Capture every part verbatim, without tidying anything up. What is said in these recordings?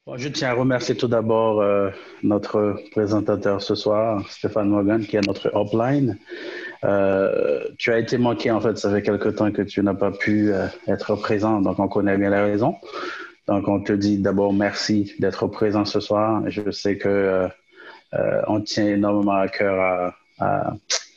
Bon, je tiens à remercier tout d'abord euh, notre présentateur ce soir, Stéphane Morgan, qui est notre upline. Euh, tu as été manqué, en fait, ça fait quelque temps que tu n'as pas pu euh, être présent, donc on connaît bien les raisons. Donc, on te dit d'abord merci d'être présent ce soir. Je sais que euh, euh, on tient énormément à cœur à, à,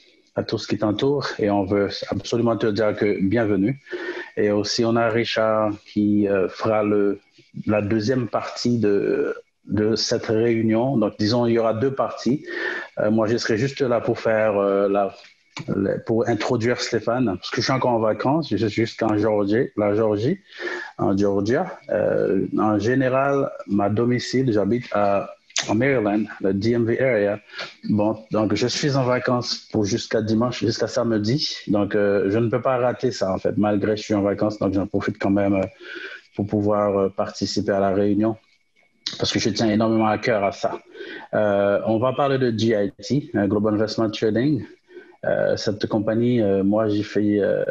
à tout ce qui t'entoure et on veut absolument te dire que bienvenue. Et aussi, on a Richard qui euh, fera le, la deuxième partie de, de cette réunion. Donc, disons, il y aura deux parties. Euh, moi, je serai juste là pour faire euh, la, pour introduire Stéphane, parce que je suis encore en vacances, je suis jusqu'en Géorgie, la Géorgie, en Georgia. Euh, en général, ma domicile, j'habite à en Maryland, le D M V area. Bon, donc je suis en vacances pour jusqu'à dimanche, jusqu'à samedi. Donc euh, je ne peux pas rater ça en fait, malgré que je suis en vacances. Donc j'en profite quand même euh, pour pouvoir euh, participer à la réunion parce que je tiens énormément à cœur à ça. Euh, on va parler de G I T, euh, Global Investment Trading. Euh, cette compagnie, euh, moi j'ai fait euh,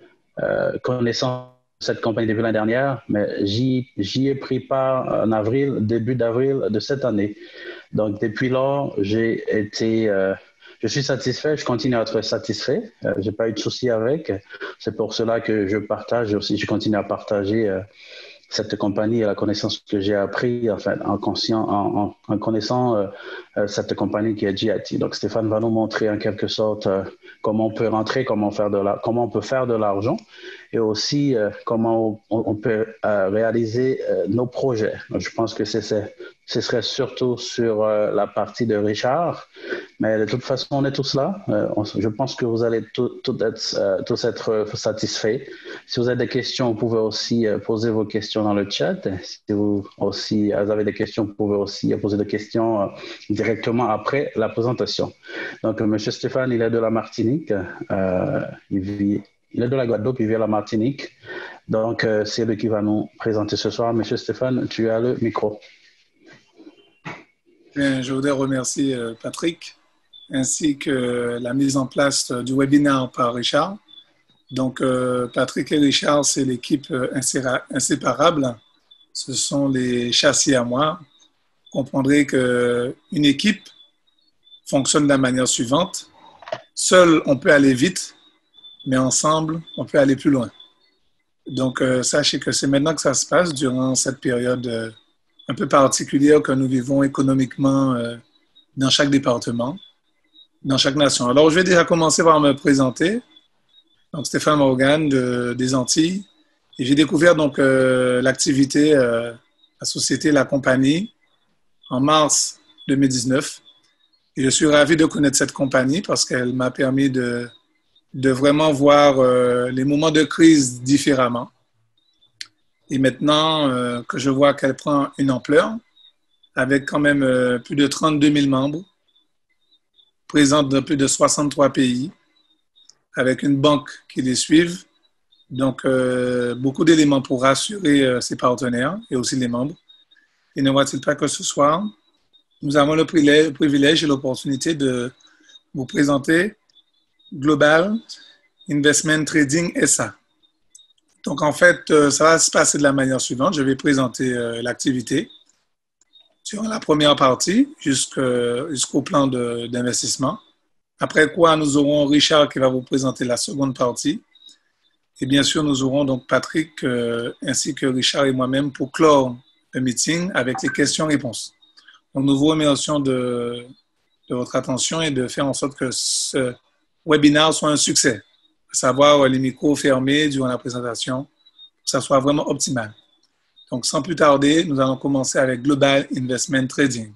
euh, connaissance cette compagnie depuis l'année dernière, mais j'y, j'y ai pris part en avril, début d'avril de cette année. Donc, depuis lors, j'ai été, euh, je suis satisfait, je continue à être satisfait. Euh, j'ai pas eu de soucis avec. C'est pour cela que je partage aussi, je continue à partager euh, cette compagnie et la connaissance que j'ai appris enfin, en, conscient, en, en, en connaissant euh, euh, cette compagnie qui est G I T. Donc, Stéphane va nous montrer en quelque sorte euh, comment on peut rentrer, comment, faire de la, comment on peut faire de l'argent et aussi euh, comment on, on peut euh, réaliser euh, nos projets. Donc, je pense que c'est, c'est, ce serait surtout sur euh, la partie de Richard. Mais de toute façon, on est tous là. Euh, on, je pense que vous allez tout, tout être, euh, tous être euh, satisfaits. Si vous avez des questions, vous pouvez aussi euh, poser vos questions dans le chat. Si vous aussi vous avez des questions, vous pouvez aussi poser des questions euh, directement après la présentation. Donc, euh, M. Stéphane, il est de la Martinique. Euh, il, vit, il est de la Guadeloupe, il vit à la Martinique. Donc, euh, c'est lui qui va nous présenter ce soir. M. Stéphane, tu as le micro. Bien, je voudrais remercier euh, Patrick ainsi que la mise en place du webinaire par Richard. Donc, euh, Patrick et Richard, c'est l'équipe euh, inséparable. Ce sont les châssis à moi. Vous comprendrez qu'une équipe fonctionne de la manière suivante. Seul, on peut aller vite, mais ensemble, on peut aller plus loin. Donc, euh, sachez que c'est maintenant que ça se passe durant cette période euh, un peu particulière que nous vivons économiquement euh, dans chaque département, dans chaque nation. Alors, je vais déjà commencer par me présenter. Donc, Stéphane Morgan de, des Antilles. Et j'ai découvert donc euh, l'activité, euh, la société, la compagnie en mars deux mille dix-neuf. Et je suis ravi de connaître cette compagnie parce qu'elle m'a permis de, de vraiment voir euh, les moments de crise différemment. Et maintenant euh, que je vois qu'elle prend une ampleur, avec quand même euh, plus de trente-deux mille membres, présente dans plus de soixante-trois pays, avec une banque qui les suive. Donc, euh, beaucoup d'éléments pour rassurer euh, ses partenaires et aussi les membres. Et ne voit-il pas que ce soir, nous avons le privilège et l'opportunité de vous présenter Global Investment Trading S A. Donc, en fait, euh, ça va se passer de la manière suivante. Je vais présenter euh, l'activité sur la première partie jusqu'au plan de, d'investissement. Après quoi, nous aurons Richard qui va vous présenter la seconde partie. Et bien sûr, nous aurons donc Patrick euh, ainsi que Richard et moi-même pour clore le meeting avec les questions-réponses. Donc, nous vous remercions de, de votre attention et de faire en sorte que ce webinaire soit un succès, à savoir les micros fermés durant la présentation, que ça soit vraiment optimal. Donc, sans plus tarder, nous allons commencer avec Global Investment Trading.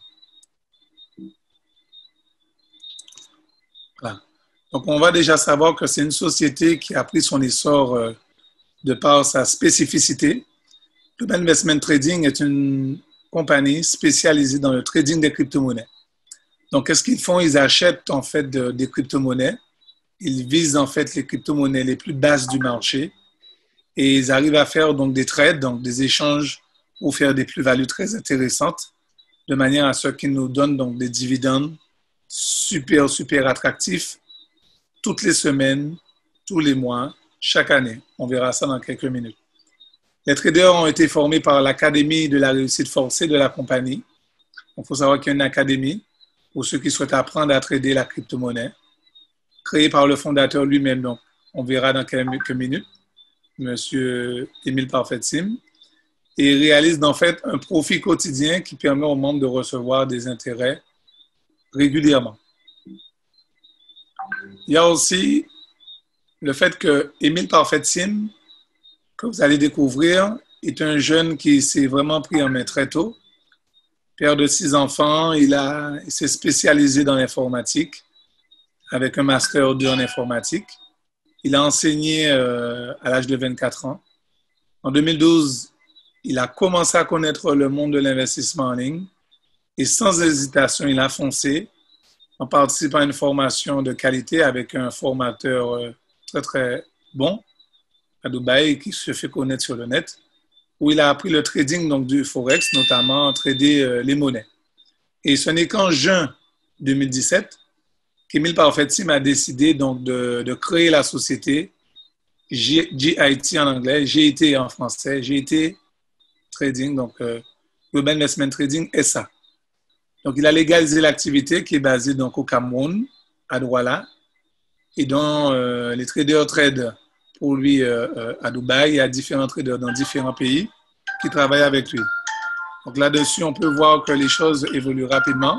Voilà. Donc, on va déjà savoir que c'est une société qui a pris son essor euh, de par sa spécificité. Global Investment Trading est une compagnie spécialisée dans le trading des crypto-monnaies. Donc, qu'est-ce qu'ils font? Ils achètent en fait de, des crypto-monnaies. Ils visent en fait les crypto-monnaies les plus basses du marché et ils arrivent à faire donc des trades, donc des échanges pour faire des plus-values très intéressantes de manière à ce qu'ils nous donnent donc des dividendes super, super attractifs toutes les semaines, tous les mois, chaque année. On verra ça dans quelques minutes. Les traders ont été formés par l'Académie de la réussite forcée de la compagnie. Il faut savoir qu'il y a une académie pour ceux qui souhaitent apprendre à trader la crypto-monnaie, créée par le fondateur lui-même. Donc, on verra dans quelques minutes, M. Émile Parfait-Sim, et réalise en fait un profit quotidien qui permet aux membres de recevoir des intérêts régulièrement. Il y a aussi le fait que Émile Parfait-Sim, que vous allez découvrir, est un jeune qui s'est vraiment pris en main très tôt. Père de six enfants, il, a, il s'est spécialisé dans l'informatique avec un master deux en informatique. Il a enseigné euh, à l'âge de vingt-quatre ans. En deux mille douze, il a commencé à connaître le monde de l'investissement en ligne et sans hésitation, il a foncé en participant à une formation de qualité avec un formateur euh, très, très bon à Dubaï qui se fait connaître sur le net, où il a appris le trading donc, du Forex, notamment trader euh, les monnaies. Et ce n'est qu'en juin deux mille dix-sept qu'Émile Parfait-Sim a décidé donc, de, de créer la société G I T en anglais, G I T en français, G I T Trading, donc euh, Global Investment Trading S A. Donc, il a légalisé l'activité qui est basée donc, au Cameroun, à Douala, et dont euh, les traders trade pour lui euh, euh, à Dubaï. Il y a différents traders dans différents pays qui travaillent avec lui. Donc, là-dessus, on peut voir que les choses évoluent rapidement.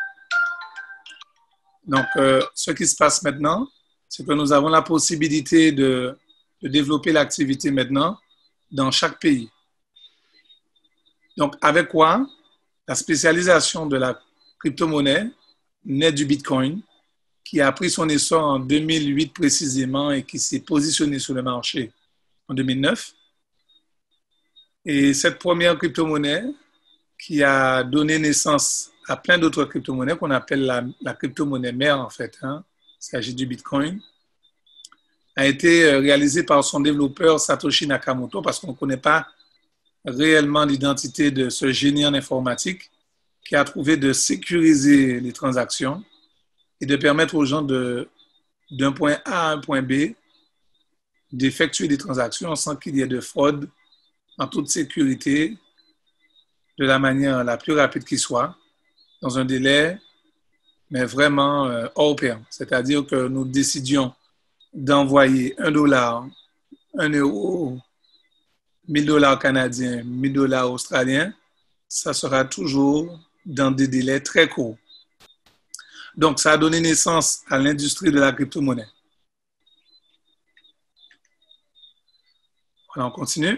Donc, euh, ce qui se passe maintenant, c'est que nous avons la possibilité de, de développer l'activité maintenant dans chaque pays. Donc, avec quoi? La spécialisation de la crypto-monnaie naît du Bitcoin, qui a pris son essor en deux mille huit précisément et qui s'est positionné sur le marché en deux mille neuf. Et cette première crypto-monnaie qui a donné naissance à plein d'autres crypto-monnaies qu'on appelle la, la crypto-monnaie mère en fait, hein, il s'agit du Bitcoin, a été réalisée par son développeur Satoshi Nakamoto parce qu'on ne connaît pas réellement l'identité de ce génie en informatique qui a trouvé de sécuriser les transactions et de permettre aux gens de, d'un point A à un point B d'effectuer des transactions sans qu'il y ait de fraude, en toute sécurité, de la manière la plus rapide qui soit, dans un délai, mais vraiment euh, hors pair. C'est-à-dire que nous décidions d'envoyer un dollar, un euro, mille dollars canadiens, mille dollars australiens, ça sera toujours dans des délais très courts. Donc, ça a donné naissance à l'industrie de la crypto-monnaie. Voilà, on continue.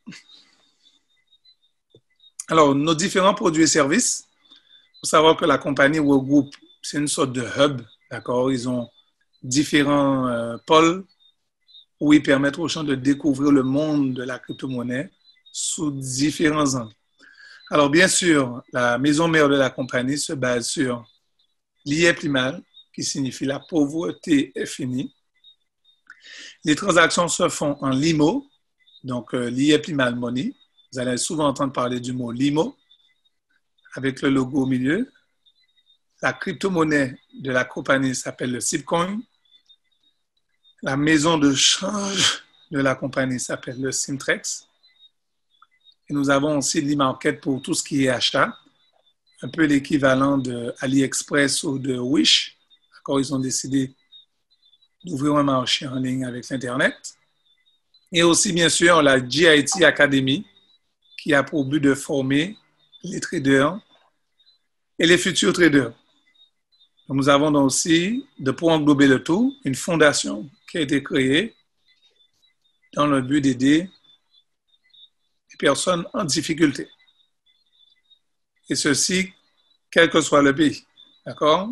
Alors, nos différents produits et services, il faut savoir que la compagnie regroupe, c'est une sorte de hub, d'accord? Ils ont différents euh, pôles où ils permettent aux gens de découvrir le monde de la crypto-monnaie sous différents angles. Alors, bien sûr, la maison mère de la compagnie se base sur l'I E P I M A L, qui signifie la pauvreté est finie. Les transactions se font en Limo, donc euh, l'I E P I M A L Money. Vous allez souvent entendre parler du mot Limo, avec le logo au milieu. La crypto-monnaie de la compagnie s'appelle le Sipcoin. La maison de change de la compagnie s'appelle le Simtrex. Et nous avons aussi l'e-market pour tout ce qui est achat, un peu l'équivalent de AliExpress ou de Wish. D'accord, ils ont décidé d'ouvrir un marché en ligne avec l'Internet. Et aussi, bien sûr, la G I T Academy, qui a pour but de former les traders et les futurs traders. Nous avons donc aussi, de pour englober le tout, une fondation qui a été créée dans le but d'aider les personnes en difficulté. Et ceci, quel que soit le pays. D'accord?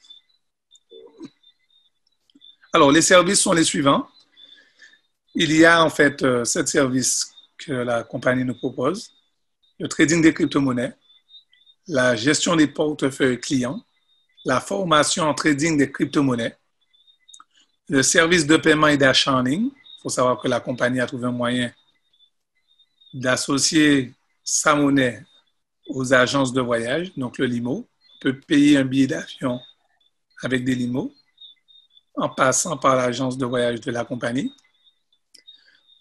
Alors, les services sont les suivants. Il y a en fait euh, sept services que la compagnie nous propose. Le trading des crypto-monnaies, la gestion des portefeuilles clients, la formation en trading des crypto-monnaies, le service de paiement et d'achat en ligne. Il faut savoir que la compagnie a trouvé un moyen d'associer sa monnaie aux agences de voyage, donc le Limo. On peut payer un billet d'avion avec des limos en passant par l'agence de voyage de la compagnie.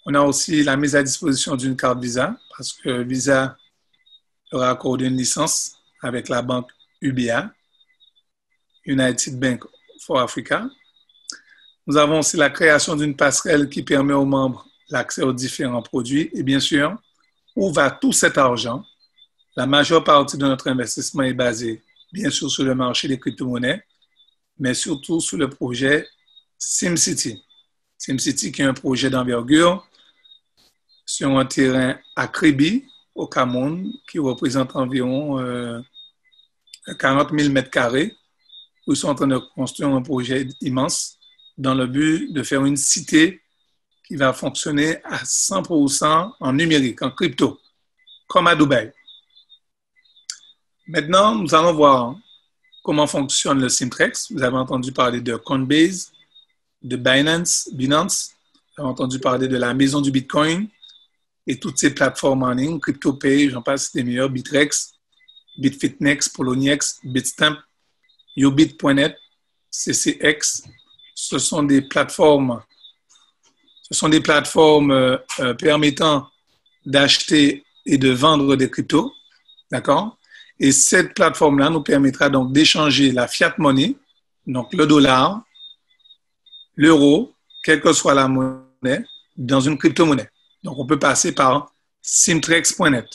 On a aussi la mise à disposition d'une carte Visa, parce que Visa aura accordé une licence avec la banque U B A, United Bank for Africa. Nous avons aussi la création d'une passerelle qui permet aux membres l'accès aux différents produits. Et bien sûr, où va tout cet argent? La majeure partie de notre investissement est basée, bien sûr, sur le marché des crypto-monnaies, mais surtout sur le projet SimCity. SimCity qui est un projet d'envergure sur un terrain à Kribi, au Cameroun, qui représente environ euh, quarante mille mètres carrés, où ils sont en train de construire un projet immense dans le but de faire une cité qui va fonctionner à cent pour cent en numérique, en crypto, comme à Dubaï. Maintenant, nous allons voir comment fonctionne le Simtrex. Vous avez entendu parler de Coinbase, de Binance, Binance. Vous avez entendu parler de la maison du Bitcoin et toutes ces plateformes en ligne, CryptoPay, j'en passe des meilleurs, Bitrex, Bitfitnex, Poloniex, Bitstamp, Yobit point net, C C X. Ce sont des plateformes, ce sont des plateformes euh, euh, permettant d'acheter et de vendre des cryptos, d'accord? Et cette plateforme-là nous permettra donc d'échanger la fiat money, donc le dollar, l'euro, quelle que soit la monnaie, dans une crypto-monnaie. Donc, on peut passer par simtrex point net.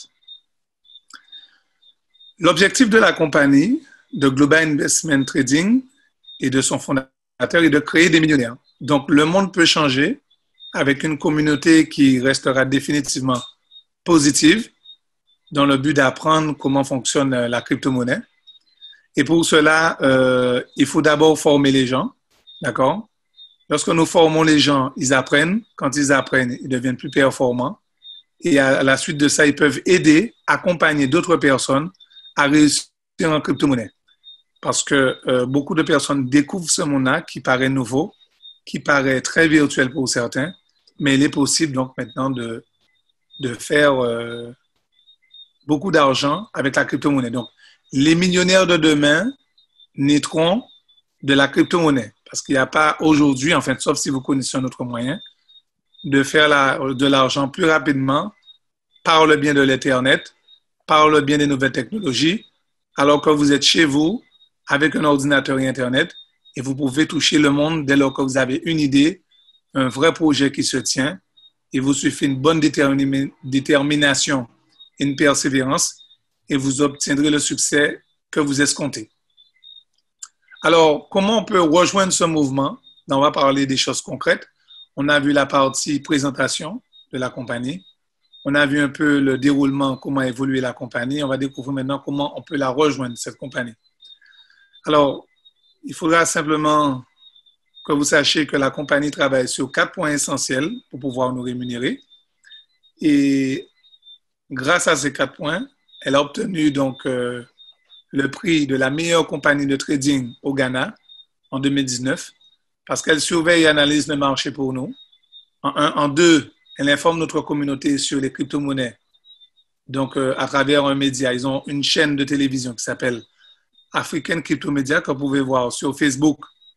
L'objectif de la compagnie, de Global Investment Trading et de son fondateur, est de créer des millionnaires. Donc, le monde peut changer avec une communauté qui restera définitivement positive dans le but d'apprendre comment fonctionne la crypto-monnaie. Et pour cela, euh, il faut d'abord former les gens, d'accord? Lorsque nous formons les gens, ils apprennent. Quand ils apprennent, ils deviennent plus performants. Et à la suite de ça, ils peuvent aider, accompagner d'autres personnes à réussir en crypto-monnaie. Parce que euh, beaucoup de personnes découvrent ce monde-là qui paraît nouveau, qui paraît très virtuel pour certains, mais il est possible donc maintenant de, de faire euh, beaucoup d'argent avec la crypto-monnaie. Donc, les millionnaires de demain naîtront de la crypto-monnaie. Parce qu'il n'y a pas aujourd'hui, en fait, sauf si vous connaissez un autre moyen, de faire la, de l'argent plus rapidement par le biais de l'Internet, par le biais des nouvelles technologies, alors que vous êtes chez vous avec un ordinateur et Internet et vous pouvez toucher le monde dès lors que vous avez une idée, un vrai projet qui se tient. Il vous suffit une bonne détermination et une persévérance et vous obtiendrez le succès que vous escomptez. Alors, comment on peut rejoindre ce mouvement? On va parler des choses concrètes. On a vu la partie présentation de la compagnie. On a vu un peu le déroulement, comment évoluer la compagnie. On va découvrir maintenant comment on peut la rejoindre, cette compagnie. Alors, il faudra simplement que vous sachiez que la compagnie travaille sur quatre points essentiels pour pouvoir nous rémunérer. Et grâce à ces quatre points, elle a obtenu donc euh, le prix de la meilleure compagnie de trading au Ghana en deux mille dix-neuf parce qu'elle surveille et analyse le marché pour nous. En un, en deux, elle informe notre communauté sur les crypto-monnaies. Donc, euh, à travers un média, ils ont une chaîne de télévision qui s'appelle African Crypto Media que vous pouvez voir sur Facebook,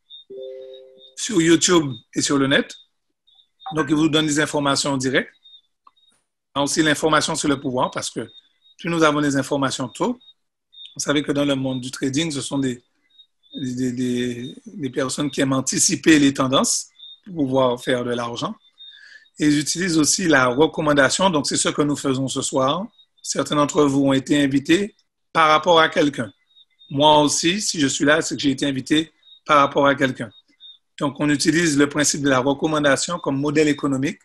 sur YouTube et sur le net. Donc, ils vous donnent des informations en direct. Aussi l'information sur le pouvoir parce que plus nous avons des informations tôt, vous savez que dans le monde du trading, ce sont des, des, des, des personnes qui aiment anticiper les tendances pour pouvoir faire de l'argent. Et ils utilisent aussi la recommandation. Donc, c'est ce que nous faisons ce soir. Certains d'entre vous ont été invités par rapport à quelqu'un. Moi aussi, si je suis là, c'est que j'ai été invité par rapport à quelqu'un. Donc, on utilise le principe de la recommandation comme modèle économique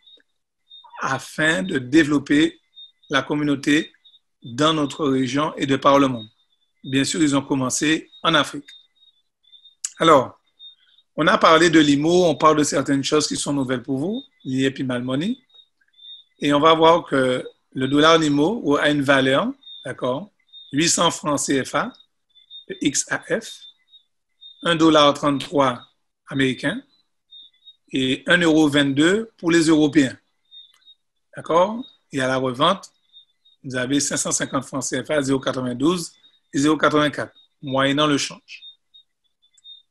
afin de développer la communauté dans notre région et de par le monde. Bien sûr, ils ont commencé en Afrique. Alors, on a parlé de l'I M O, on parle de certaines choses qui sont nouvelles pour vous, l'I P Money, et on va voir que le dollar L I M O a une valeur, d'accord, huit cents francs C F A, X A F, un dollar trente-trois américain et un euro vingt-deux pour les Européens. D'accord? Et à la revente, vous avez cinq cent cinquante francs C F A, zéro virgule quatre-vingt-douze et zéro virgule quatre-vingt-quatre, moyennant le change.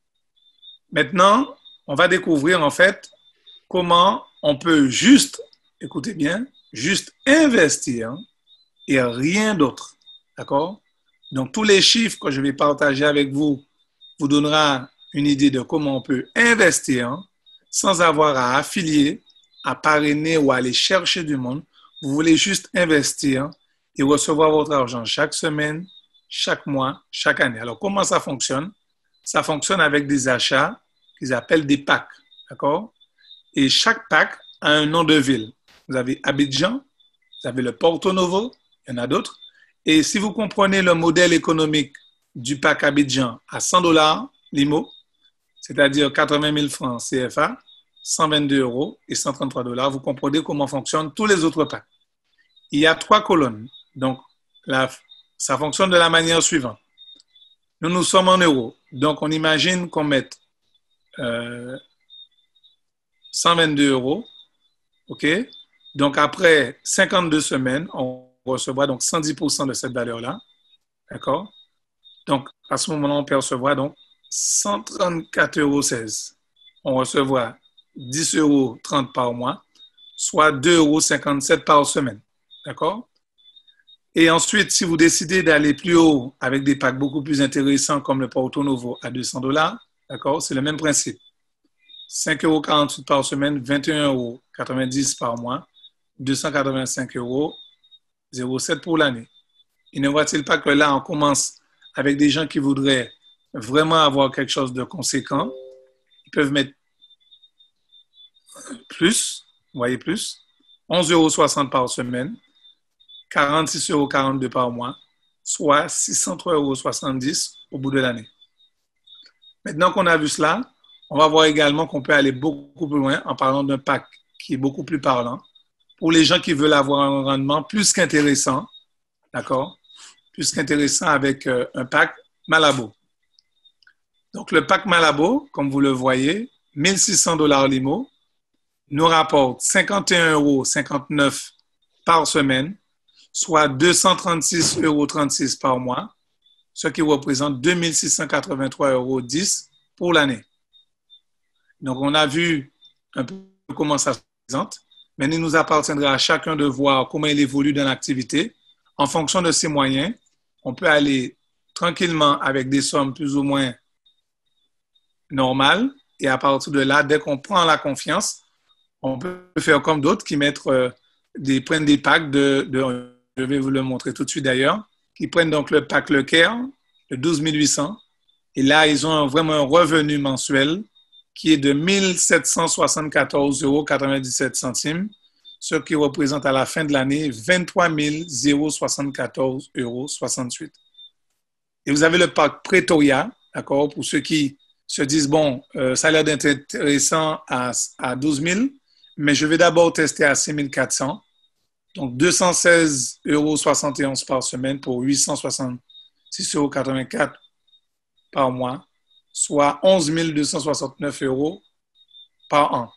Maintenant, on va découvrir en fait comment on peut juste écoutez bien, juste investir et rien d'autre. D'accord? Donc, tous les chiffres que je vais partager avec vous vous donnera une idée de comment on peut investir sans avoir à affilier, à parrainer ou à aller chercher du monde. Vous voulez juste investir et recevoir votre argent chaque semaine, chaque mois, chaque année. Alors, comment ça fonctionne? Ça fonctionne avec des achats qu'ils appellent des packs. D'accord? Et chaque pack a un nom de ville. Vous avez Abidjan, vous avez le Porto Novo, il y en a d'autres. Et si vous comprenez le modèle économique du pack Abidjan à cent dollars l'I M O, c'est-à-dire quatre-vingt mille francs C F A, cent vingt-deux euros et cent trente-trois dollars, vous comprenez comment fonctionnent tous les autres packs. Il y a trois colonnes. Donc, la, ça fonctionne de la manière suivante. Nous, nous sommes en euros. Donc, on imagine qu'on mette euh, cent vingt-deux euros. OK? Donc, après cinquante-deux semaines, on recevra donc cent dix pour cent de cette valeur-là. D'accord? Donc, à ce moment-là, on percevra donc cent trente-quatre euros seize. On recevra dix euros trente par mois, soit deux euros cinquante-sept par semaine. D'accord? Et ensuite, si vous décidez d'aller plus haut avec des packs beaucoup plus intéressants comme le Porto Novo à deux cents dollars, d'accord? C'est le même principe. cinq euros quarante-huit par semaine, vingt et un euros quatre-vingt-dix par mois, deux cent quatre-vingt-cinq euros zéro virgule sept pour l'année. Il ne voit-il pas que là, on commence avec des gens qui voudraient vraiment avoir quelque chose de conséquent? Ils peuvent mettre plus, vous voyez plus, onze euros soixante par semaine, quarante-six euros quarante-deux par mois, soit six cent trois euros soixante-dix au bout de l'année. Maintenant qu'on a vu cela, on va voir également qu'on peut aller beaucoup plus loin en parlant d'un pack qui est beaucoup plus parlant pour les gens qui veulent avoir un rendement plus qu'intéressant, d'accord? Plus qu'intéressant avec euh, un pack Malabo. Donc, le pack Malabo, comme vous le voyez, mille six cents dollars l'I M O, nous rapporte cinquante et un euros cinquante-neuf par semaine, soit deux cent trente-six euros trente-six par mois, ce qui représente deux mille six cent quatre-vingt-trois euros dix pour l'année. Donc, on a vu un peu comment ça se présente, mais il nous appartiendra à chacun de voir comment il évolue dans l'activité. En fonction de ses moyens, on peut aller tranquillement avec des sommes plus ou moins normales, et à partir de là, dès qu'on prend la confiance, on peut faire comme d'autres qui mettent euh, des, prennent des packs de, de, je vais vous le montrer tout de suite d'ailleurs, qui prennent donc le pack Leclerc, de douze mille huit cents, et là, ils ont un, vraiment un revenu mensuel qui est de mille sept cent soixante-quatorze euros quatre-vingt-dix-sept, ce qui représente à la fin de l'année vingt-trois mille soixante-quatorze euros soixante-huit. Et vous avez le pack Pretoria, d'accord, pour ceux qui se disent, bon, euh, ça a l'air d'être intéressant à, à douze mille, mais je vais d'abord tester à six mille quatre cents. Donc, deux cent seize euros soixante et onze par semaine pour huit cent soixante-six euros quatre-vingt-quatre par mois, soit onze mille deux cent soixante-neuf euros par an.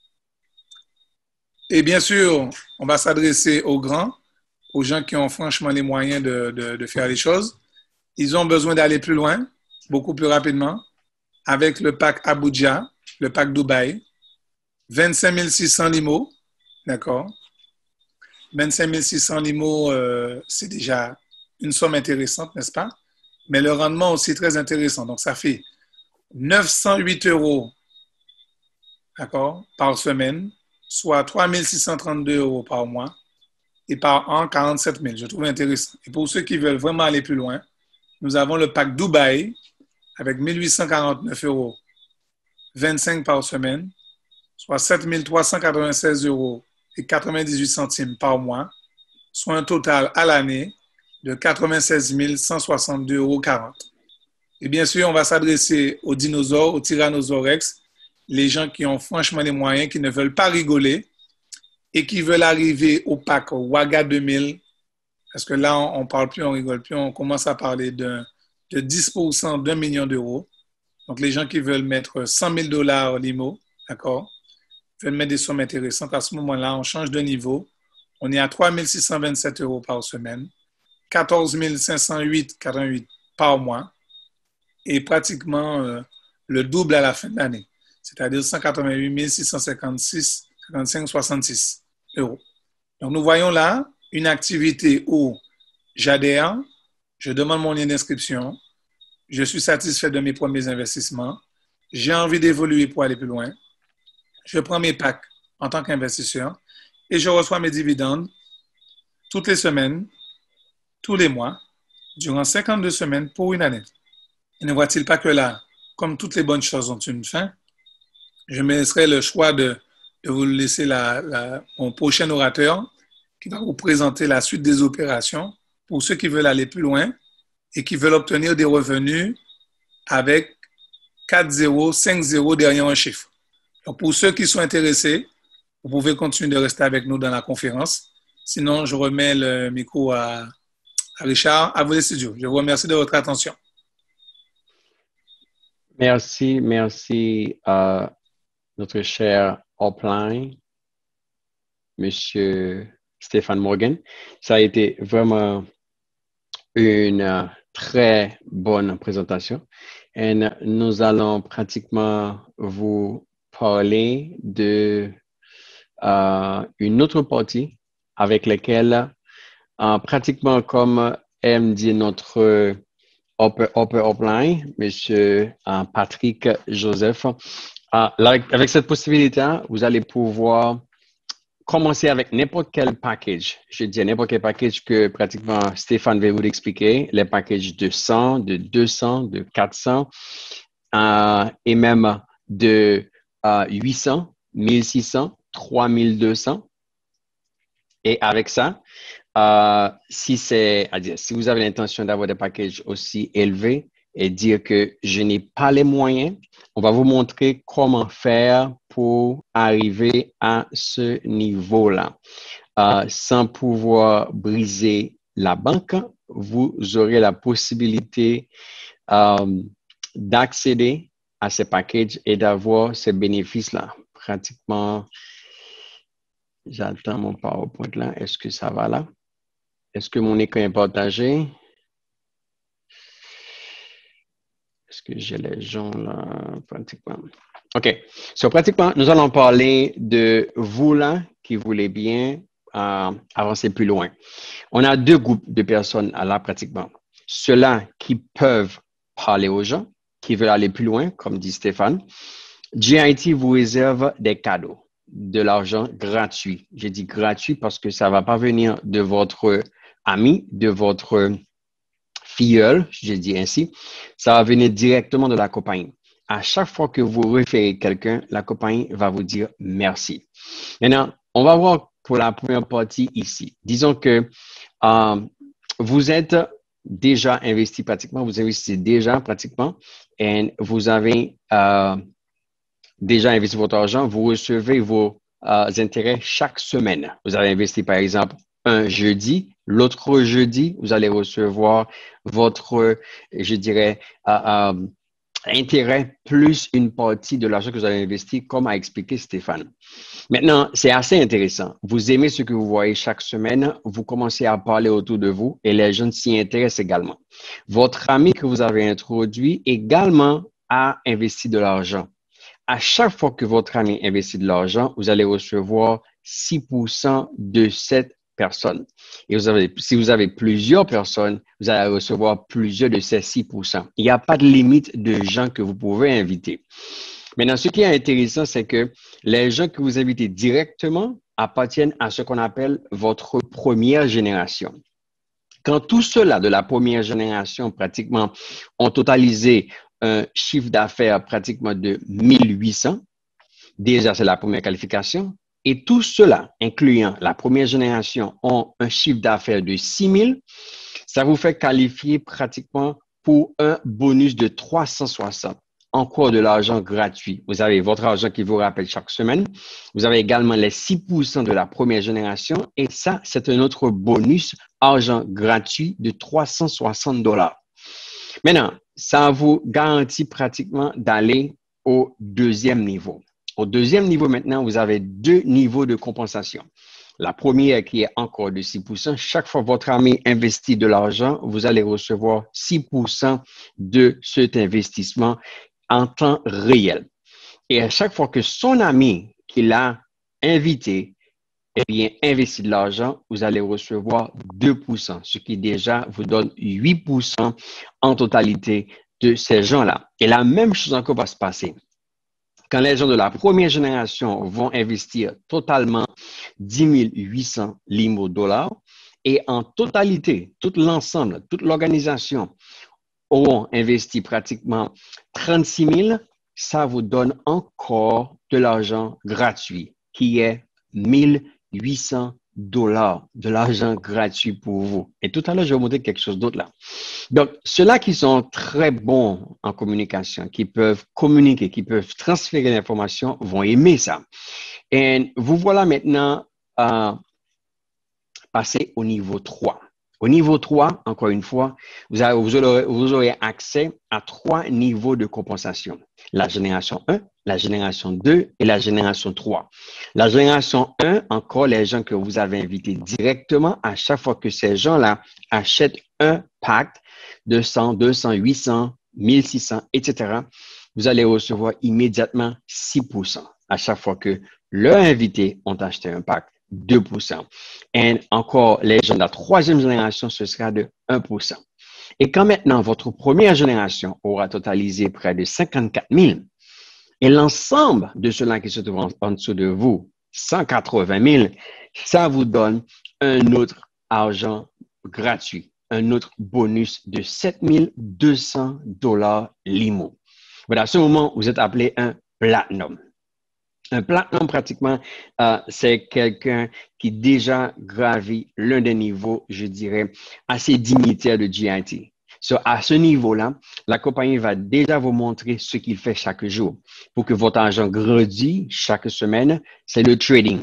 Et bien sûr, on va s'adresser aux grands, aux gens qui ont franchement les moyens de, de, de faire les choses. Ils ont besoin d'aller plus loin, beaucoup plus rapidement, avec le pack Abuja, le pack Dubaï, vingt-cinq mille six cents L I M O, d'accord? vingt-cinq mille six cents L I M O, euh, c'est déjà une somme intéressante, n'est-ce pas? Mais le rendement aussi très intéressant. Donc, ça fait neuf cent huit euros, d'accord, par semaine, soit trois mille six cent trente-deux euros par mois, et par an, quarante-sept mille. Je trouve intéressant. Et pour ceux qui veulent vraiment aller plus loin, nous avons le pack Dubaï avec mille huit cent quarante-neuf euros, vingt-cinq par semaine, soit sept mille trois cent quatre-vingt-seize euros et quatre-vingt-dix-huit centimes par mois, soit un total à l'année de quatre-vingt-seize mille cent soixante-deux euros quarante. Et bien sûr, on va s'adresser aux dinosaures, aux tyrannosaures rex, les gens qui ont franchement les moyens, qui ne veulent pas rigoler et qui veulent arriver au pack Waga deux mille, parce que là, on ne parle plus, on ne rigole plus, on commence à parler de, de dix pour cent d'un million d'euros. Donc, les gens qui veulent mettre cent mille dollars L I M O, d'accord, veulent mettre des sommes intéressantes. À ce moment-là, on change de niveau. On est à trois mille six cent vingt-sept euros par semaine, quatorze mille cinq cent huit virgule quatre-vingt-huit par mois et pratiquement euh, le double à la fin de l'année, c'est-à-dire cent quatre-vingt-huit mille six cent cinquante-six virgule cinquante-cinq soixante-six. euros. Donc, nous voyons là une activité où j'adhère, je demande mon lien d'inscription, je suis satisfait de mes premiers investissements, j'ai envie d'évoluer pour aller plus loin, je prends mes packs en tant qu'investisseur et je reçois mes dividendes toutes les semaines, tous les mois, durant cinquante-deux semaines pour une année. Et ne voit-il pas que là, comme toutes les bonnes choses ont une fin, je me laisserai le choix de, de vous laisser la, la, mon prochain orateur qui va vous présenter la suite des opérations pour ceux qui veulent aller plus loin et qui veulent obtenir des revenus avec quatre zéros, cinq zéros derrière un chiffre. Donc, pour ceux qui sont intéressés, vous pouvez continuer de rester avec nous dans la conférence. Sinon, je remets le micro à, à Richard, à vous les studios. Je vous remercie de votre attention. Merci, merci à notre cher upline, Monsieur Stéphane Morgan. Ça a été vraiment une très bonne présentation. Et nous allons pratiquement vous parler de euh, une autre partie avec laquelle, euh, pratiquement comme aime dit notre upper, upper upline, Monsieur euh, Patrick Joseph, euh, là, avec cette possibilité, vous allez pouvoir commencer avec n'importe quel package. Je dis n'importe quel package que pratiquement Stéphane va vous expliquer. Les packages de cent, de deux cents, de quatre cents euh, et même de euh, huit cents, mille six cents, trois mille deux cents. Et avec ça, euh, si, c'est, à dire, si vous avez l'intention d'avoir des packages aussi élevés et dire que je n'ai pas les moyens, on va vous montrer comment faire pour arriver à ce niveau-là. Euh, sans pouvoir briser la banque, vous aurez la possibilité euh, d'accéder à ces packages et d'avoir ces bénéfices-là. Pratiquement, j'attends mon PowerPoint là. Est-ce que ça va là? Est-ce que mon écran est partagé? Est-ce que j'ai les gens là? Pratiquement. OK. So, pratiquement, nous allons parler de vous là qui voulez bien euh, avancer plus loin. On a deux groupes de personnes là pratiquement. Ceux-là qui peuvent parler aux gens, qui veulent aller plus loin, comme dit Stéphane. G I T vous réserve des cadeaux, de l'argent gratuit. J'ai dit gratuit parce que ça ne va pas venir de votre ami, de votre filleul, j'ai dit ainsi. Ça va venir directement de la compagnie. À chaque fois que vous référez quelqu'un, la compagnie va vous dire merci. Maintenant, on va voir pour la première partie ici. Disons que euh, vous êtes déjà investi pratiquement, vous investissez déjà pratiquement et vous avez euh, déjà investi votre argent, vous recevez vos euh, intérêts chaque semaine. Vous avez investi par exemple un jeudi, l'autre jeudi, vous allez recevoir votre, je dirais, euh, euh, intérêt plus une partie de l'argent que vous avez investi, comme a expliqué Stéphane. Maintenant, c'est assez intéressant. Vous aimez ce que vous voyez chaque semaine, vous commencez à parler autour de vous et les gens s'y intéressent également. Votre ami que vous avez introduit également a investi de l'argent. À chaque fois que votre ami investit de l'argent, vous allez recevoir six pour cent de cette personne. Et vous avez, si vous avez plusieurs personnes, vous allez recevoir plusieurs de ces six pour cent. Il n'y a pas de limite de gens que vous pouvez inviter. Maintenant, ce qui est intéressant, c'est que les gens que vous invitez directement appartiennent à ce qu'on appelle votre première génération. Quand tous ceux-là de la première génération pratiquement ont totalisé un chiffre d'affaires pratiquement de mille huit cents, déjà c'est la première qualification, et tous ceux-là, incluant la première génération, ont un chiffre d'affaires de six mille, ça vous fait qualifier pratiquement pour un bonus de trois cent soixante. Encore de l'argent gratuit. Vous avez votre argent qui vous rappelle chaque semaine. Vous avez également les six pour cent de la première génération. Et ça, c'est un autre bonus, argent gratuit de trois cent soixante dollars. Maintenant, ça vous garantit pratiquement d'aller au deuxième niveau. Au deuxième niveau, maintenant, vous avez deux niveaux de compensation. La première qui est encore de six pour cent. Chaque fois que votre ami investit de l'argent, vous allez recevoir six pour cent de cet investissement en temps réel. Et à chaque fois que son ami qui l'a invité eh bien, investi de l'argent, vous allez recevoir deux pour cent, ce qui déjà vous donne huit pour cent en totalité de ces gens-là. Et la même chose encore va se passer. Quand les gens de la première génération vont investir totalement dix mille huit cents limo dollars et en totalité, tout l'ensemble, toute l'organisation auront investi pratiquement trente-six mille, ça vous donne encore de l'argent gratuit qui est mille huit cents dollars, de l'argent gratuit pour vous. Et tout à l'heure, je vais vous montrer quelque chose d'autre là. Donc, ceux-là qui sont très bons en communication, qui peuvent communiquer, qui peuvent transférer l'information, vont aimer ça. Et vous voilà maintenant euh, passer au niveau trois. Au niveau trois, encore une fois, vous, avez, vous, aurez, vous aurez accès à trois niveaux de compensation. La génération un, la génération deux et la génération trois. La génération un, encore les gens que vous avez invités directement, à chaque fois que ces gens-là achètent un pack de cent, deux cents, huit cents, mille six cents, et cetera, vous allez recevoir immédiatement six pour cent à chaque fois que leurs invités ont acheté un pack. deux pour cent. Et encore, les gens de la troisième génération, ce sera de un pour cent. Et quand maintenant votre première génération aura totalisé près de cinquante-quatre mille, et l'ensemble de ceux-là qui se trouvent en, en dessous de vous, cent quatre-vingt mille, ça vous donne un autre argent gratuit, un autre bonus de sept mille deux cents dollars limo. Voilà, à ce moment, vous êtes appelé un platinum. Un platinum, pratiquement, euh, c'est quelqu'un qui déjà gravit l'un des niveaux, je dirais, assez dignitaires de G I T. So, à ce niveau-là, la compagnie va déjà vous montrer ce qu'il fait chaque jour. Pour que votre argent grandisse chaque semaine, c'est le trading.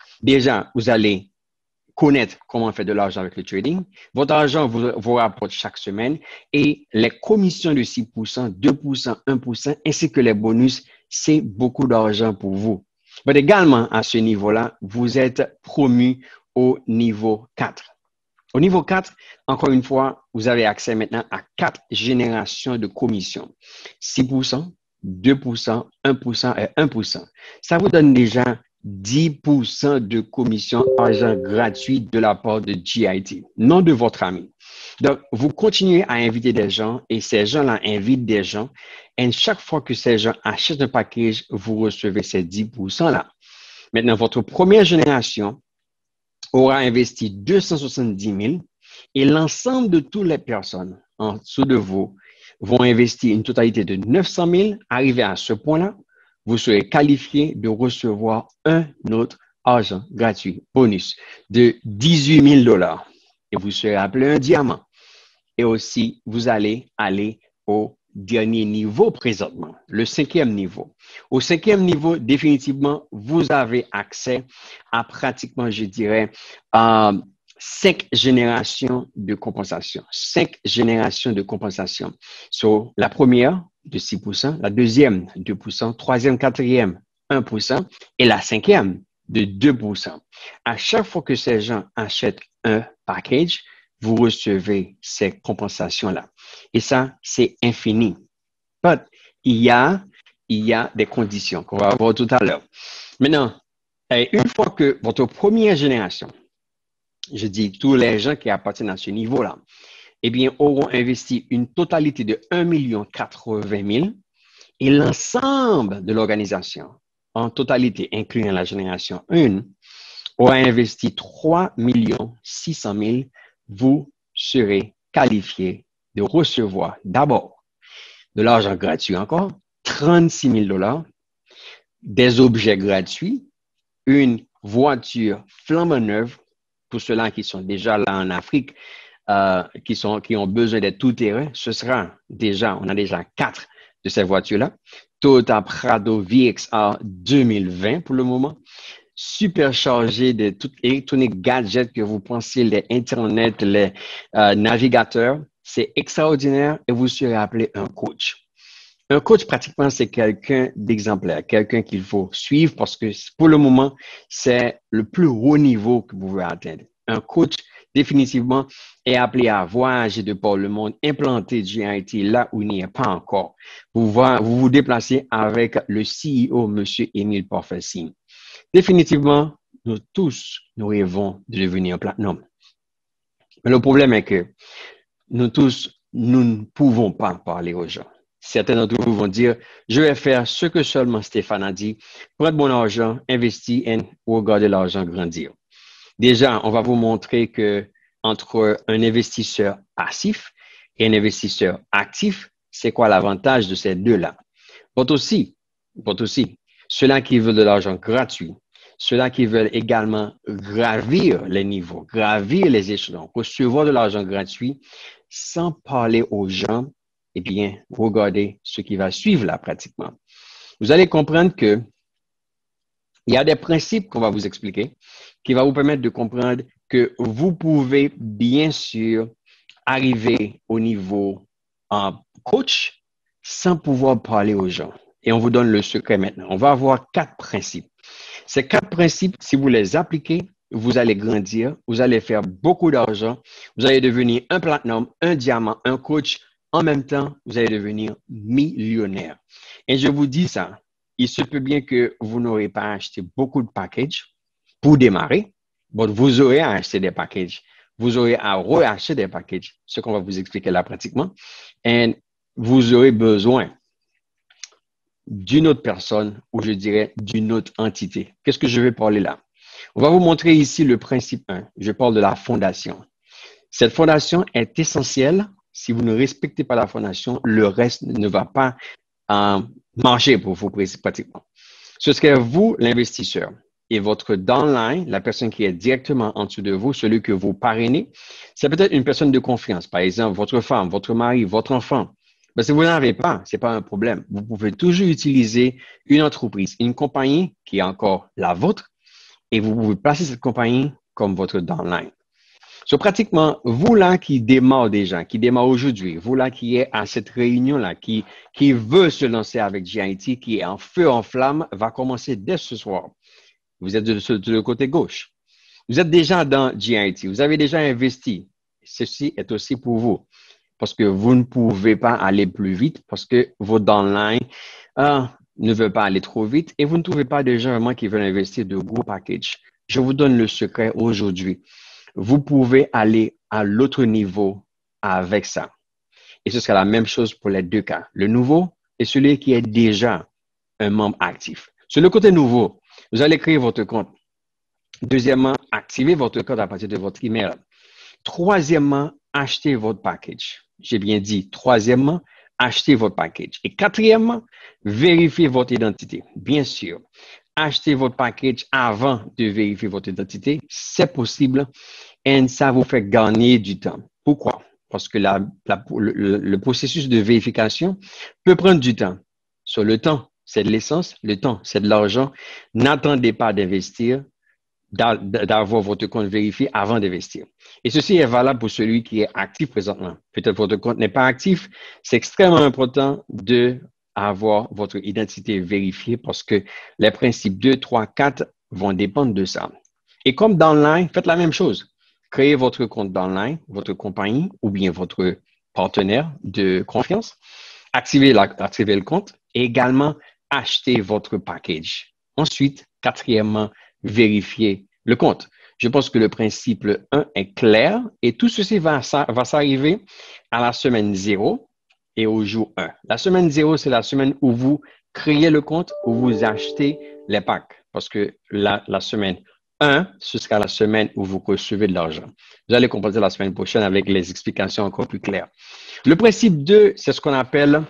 Déjà, vous allez connaître comment faire de l'argent avec le trading. Votre argent vous, vous rapporte chaque semaine et les commissions de six pour cent, deux pour cent, un pour cent, ainsi que les bonus, c'est beaucoup d'argent pour vous. Mais également, à ce niveau-là, vous êtes promu au niveau quatre. Au niveau quatre, encore une fois, vous avez accès maintenant à quatre générations de commissions. six pour cent, deux pour cent, un pour cent et un pour cent. Ça vous donne déjà dix pour cent de commission argent gratuit de la part de G I T, non de votre ami. Donc, vous continuez à inviter des gens et ces gens-là invitent des gens. Et chaque fois que ces gens achètent un package, vous recevez ces dix pour cent-là. Maintenant, votre première génération aura investi deux cent soixante-dix mille et l'ensemble de toutes les personnes en dessous de vous vont investir une totalité de neuf cent mille. Arrivé à ce point-là, vous serez qualifié de recevoir un autre argent gratuit, bonus, de dix-huit mille dollars. Et vous serez appelé un diamant. Et aussi, vous allez aller au dernier niveau présentement, le cinquième niveau. Au cinquième niveau, définitivement, vous avez accès à pratiquement, je dirais, euh, cinq générations de compensation. Cinq générations de compensation. So, la première, de six pour cent, la deuxième, deux pour cent, troisième, quatrième, un pour cent, et la cinquième, de deux pour cent. À chaque fois que ces gens achètent un package, vous recevez ces compensations-là. Et ça, c'est infini. But, il y a, il y a des conditions qu'on va voir tout à l'heure. Maintenant, une fois que votre première génération, je dis tous les gens qui appartiennent à ce niveau-là, eh bien, auront investi une totalité de un million quatre-vingt mille et l'ensemble de l'organisation, en totalité, incluant la génération un, aura investi trois millions six cent mille. Vous serez qualifié de recevoir d'abord de l'argent gratuit encore, trente-six mille dollars, des objets gratuits, une voiture flambant neuve pour ceux-là qui sont déjà là en Afrique, euh, qui, sont, qui ont besoin d'être tout-terrain. Ce sera déjà, on a déjà quatre de ces voitures-là. Toyota Prado V X R deux mille vingt pour le moment. Superchargé de tout électronique gadget que vous pensez, les Internet, les euh, navigateurs. C'est extraordinaire et vous serez appelé un coach. Un coach, pratiquement, c'est quelqu'un d'exemplaire, quelqu'un qu'il faut suivre parce que pour le moment, c'est le plus haut niveau que vous pouvez atteindre. Un coach, définitivement, est appelé à voyager de par le monde, implanter G I T là où il n'y est pas encore. Vous vous, vous déplacez avec le C E O, M. Émile Parfait-Signe. Définitivement, nous tous, nous rêvons de devenir platinum. Mais le problème est que nous tous, nous ne pouvons pas parler aux gens. Certains d'entre vous vont dire, je vais faire ce que seulement Stéphane a dit, prendre mon argent, investir et regarder l'argent grandir. Déjà, on va vous montrer que entre un investisseur passif et un investisseur actif, c'est quoi l'avantage de ces deux-là? But aussi, but aussi, ceux-là qui veulent de l'argent gratuit, ceux-là qui veulent également gravir les niveaux, gravir les échelons, recevoir de l'argent gratuit sans parler aux gens, eh bien, regardez ce qui va suivre là pratiquement. Vous allez comprendre que il y a des principes qu'on va vous expliquer qui vont vous permettre de comprendre que vous pouvez bien sûr arriver au niveau en coach sans pouvoir parler aux gens. Et on vous donne le secret maintenant. On va avoir quatre principes. Ces quatre principes, si vous les appliquez, vous allez grandir, vous allez faire beaucoup d'argent, vous allez devenir un platinum, un diamant, un coach. En même temps, vous allez devenir millionnaire. Et je vous dis ça, il se peut bien que vous n'aurez pas acheté beaucoup de packages pour démarrer, mais vous aurez à acheter des packages. Vous aurez à reacheter des packages, ce qu'on va vous expliquer là pratiquement. Et vous aurez besoin d'une autre personne ou je dirais d'une autre entité. Qu'est-ce que je vais parler là? On va vous montrer ici le principe un. Je parle de la fondation. Cette fondation est essentielle. Si vous ne respectez pas la fondation, le reste ne va pas euh, marcher pour vous pratiquement. Ce serait vous, l'investisseur, et votre downline, la personne qui est directement en dessous de vous, celui que vous parrainez, c'est peut-être une personne de confiance. Par exemple, votre femme, votre mari, votre enfant. Mais si vous n'en avez pas, ce n'est pas un problème. Vous pouvez toujours utiliser une entreprise, une compagnie qui est encore la vôtre, et vous pouvez placer cette compagnie comme votre downline. So, pratiquement, vous là qui démarre déjà, qui démarre aujourd'hui, vous là qui est à cette réunion-là, qui, qui veut se lancer avec G I T, qui est en feu, en flamme, va commencer dès ce soir. Vous êtes de, de, de le côté gauche. Vous êtes déjà dans G I T. Vous avez déjà investi. Ceci est aussi pour vous. Parce que vous ne pouvez pas aller plus vite, parce que vos downline euh, ne veulent pas aller trop vite et vous ne trouvez pas de gens vraiment qui veulent investir de gros packages. Je vous donne le secret aujourd'hui. Vous pouvez aller à l'autre niveau avec ça. Et ce sera la même chose pour les deux cas. Le nouveau et celui qui est déjà un membre actif. Sur le côté nouveau, vous allez créer votre compte. Deuxièmement, activez votre compte à partir de votre email. Troisièmement, achetez votre package. J'ai bien dit, troisièmement, achetez votre package. Et quatrièmement, vérifiez votre identité. Bien sûr, achetez votre package avant de vérifier votre identité. C'est possible et ça vous fait gagner du temps. Pourquoi? Parce que la, la, le, le processus de vérification peut prendre du temps. Sur le temps, c'est de l'essence. Le temps, c'est de l'argent. N'attendez pas d'investir, d'avoir votre compte vérifié avant d'investir. Et ceci est valable pour celui qui est actif présentement. Peut-être votre compte n'est pas actif. C'est extrêmement important d'avoir votre identité vérifiée parce que les principes deux, trois, quatre vont dépendre de ça. Et comme downline, faites la même chose. Créez votre compte downline, votre compagnie ou bien votre partenaire de confiance. Activez, la, activez le compte et également achetez votre package. Ensuite, quatrièmement, vérifier le compte. Je pense que le principe un est clair et tout ceci va, va s'arriver à la semaine zéro et au jour un. La semaine zéro, c'est la semaine où vous créez le compte, où vous achetez les packs. Parce que la, la semaine un, ce sera la semaine où vous recevez de l'argent. Vous allez comprendre la semaine prochaine avec les explications encore plus claires. Le principe deux, c'est ce qu'on appelle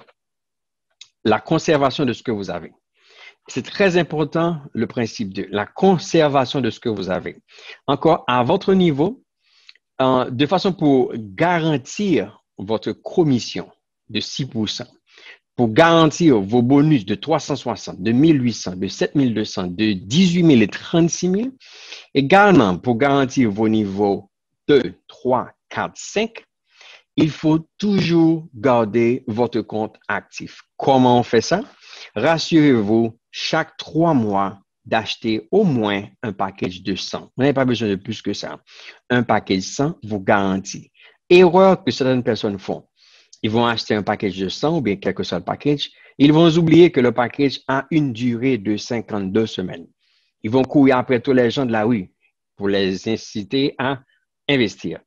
la conservation de ce que vous avez. C'est très important, le principe de la conservation de ce que vous avez. Encore, à votre niveau, euh, de façon pour garantir votre commission de six pour cent, pour garantir vos bonus de trois cent soixante, de mille huit cents, de sept mille deux cents, de dix-huit mille et trente-six mille, également pour garantir vos niveaux deux, trois, quatre, cinq, il faut toujours garder votre compte actif. Comment on fait ça? Rassurez-vous, chaque trois mois, d'acheter au moins un package de cent. Vous n'avez pas besoin de plus que ça. Un package cent vous garantit. Erreur que certaines personnes font. Ils vont acheter un package de cent ou bien quel que soit le package. Ils vont oublier que le package a une durée de cinquante-deux semaines. Ils vont courir après tous les gens de la rue pour les inciter à investir.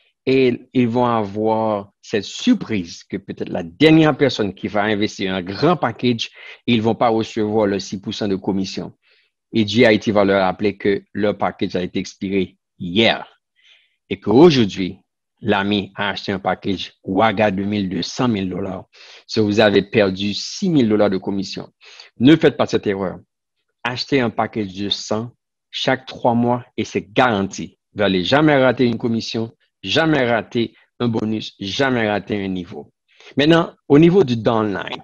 Et ils vont avoir cette surprise que peut-être la dernière personne qui va investir un grand package, ils ne vont pas recevoir le six pour cent de commission. Et G I T va leur rappeler que leur package a été expiré hier et qu'aujourd'hui, l'ami a acheté un package Waga deux mille de cent mille dollars. Si vous avez perdu six mille dollars de commission, ne faites pas cette erreur. Achetez un package de cent chaque trois mois et c'est garanti. Vous n'allez jamais rater une commission, jamais rater un bonus, jamais rater un niveau. Maintenant, au niveau du downline.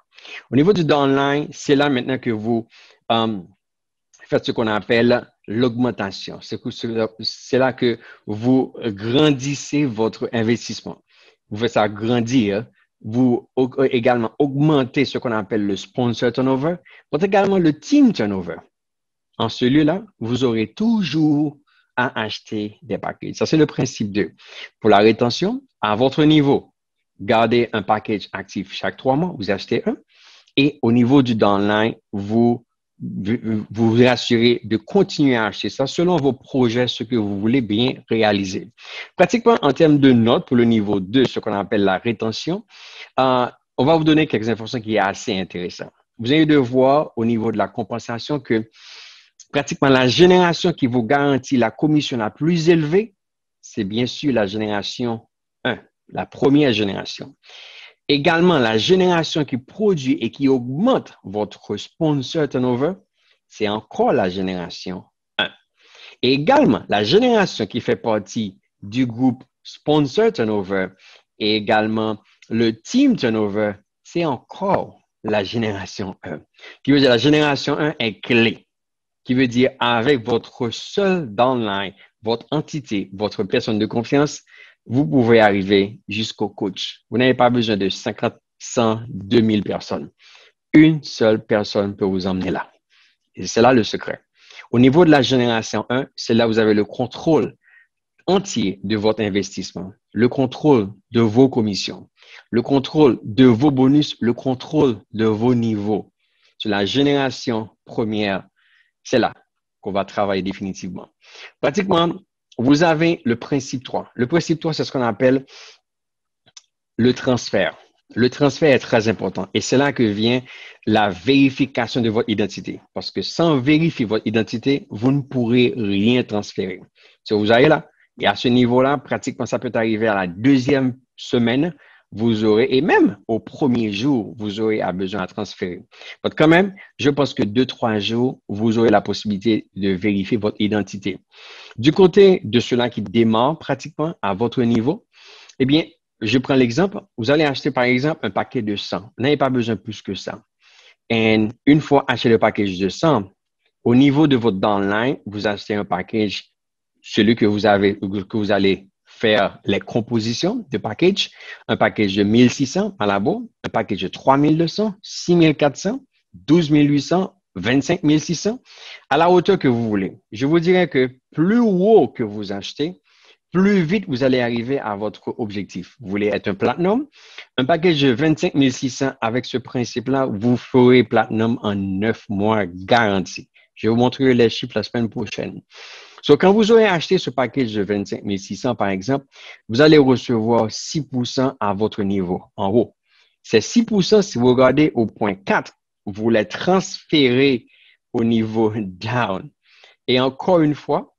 Au niveau du downline, c'est là maintenant que vous um, faites ce qu'on appelle l'augmentation. C'est là que vous grandissez votre investissement. Vous faites ça grandir. Vous également augmentez ce qu'on appelle le sponsor turnover, mais également le team turnover. En celui-là, vous aurez toujours à acheter des packages. Ça, c'est le principe deux. Pour la rétention, à votre niveau, gardez un package actif chaque trois mois, vous achetez un. Et au niveau du downline, vous vous vous rassurez de continuer à acheter ça selon vos projets, ce que vous voulez bien réaliser. Pratiquement en termes de notes pour le niveau deux, ce qu'on appelle la rétention, euh, on va vous donner quelques informations qui sont assez intéressantes. Vous allez de voir au niveau de la compensation que pratiquement la génération qui vous garantit la commission la plus élevée, c'est bien sûr la génération un, la première génération. Également, la génération qui produit et qui augmente votre sponsor turnover, c'est encore la génération un. Et également, la génération qui fait partie du groupe sponsor turnover et également le team turnover, c'est encore la génération un. Qui veut dire la génération un est clé. Qui veut dire avec votre seul downline, votre entité, votre personne de confiance, vous pouvez arriver jusqu'au coach. Vous n'avez pas besoin de cinquante, cent, deux mille personnes. Une seule personne peut vous emmener là. Et c'est là le secret. Au niveau de la génération un, c'est là où vous avez le contrôle entier de votre investissement, le contrôle de vos commissions, le contrôle de vos bonus, le contrôle de vos niveaux. Sur la génération première, c'est là qu'on va travailler définitivement. Pratiquement, vous avez le principe trois. Le principe trois, c'est ce qu'on appelle le transfert. Le transfert est très important et c'est là que vient la vérification de votre identité. Parce que sans vérifier votre identité, vous ne pourrez rien transférer. Si vous allez là, et à ce niveau-là, pratiquement, ça peut arriver à la deuxième semaine, vous aurez, et même au premier jour, vous aurez à besoin à transférer. Donc, quand même, je pense que deux, trois jours, vous aurez la possibilité de vérifier votre identité. Du côté de ceux-là qui démarrent pratiquement à votre niveau, eh bien, je prends l'exemple. Vous allez acheter, par exemple, un paquet de cent. Vous n'avez pas besoin de plus que ça. Et une fois acheté le package de cent, au niveau de votre downline, vous achetez un package, celui que vous avez, que vous allez faire les compositions de package, un package de mille six cents à la bourse, un package de trois mille deux cents, six mille quatre cents, douze mille huit cents, vingt-cinq mille six cents, à la hauteur que vous voulez. Je vous dirais que plus haut que vous achetez, plus vite vous allez arriver à votre objectif. Vous voulez être un platinum, un package de vingt-cinq mille six cents avec ce principe-là, vous ferez platinum en neuf mois garanti. Je vais vous montrer les chiffres la semaine prochaine. So, quand vous aurez acheté ce package de vingt-cinq mille six cents, par exemple, vous allez recevoir six pour cent à votre niveau, en haut. Ces six pour cent, si vous regardez au point quatre, vous les transférez au niveau down. Et encore une fois,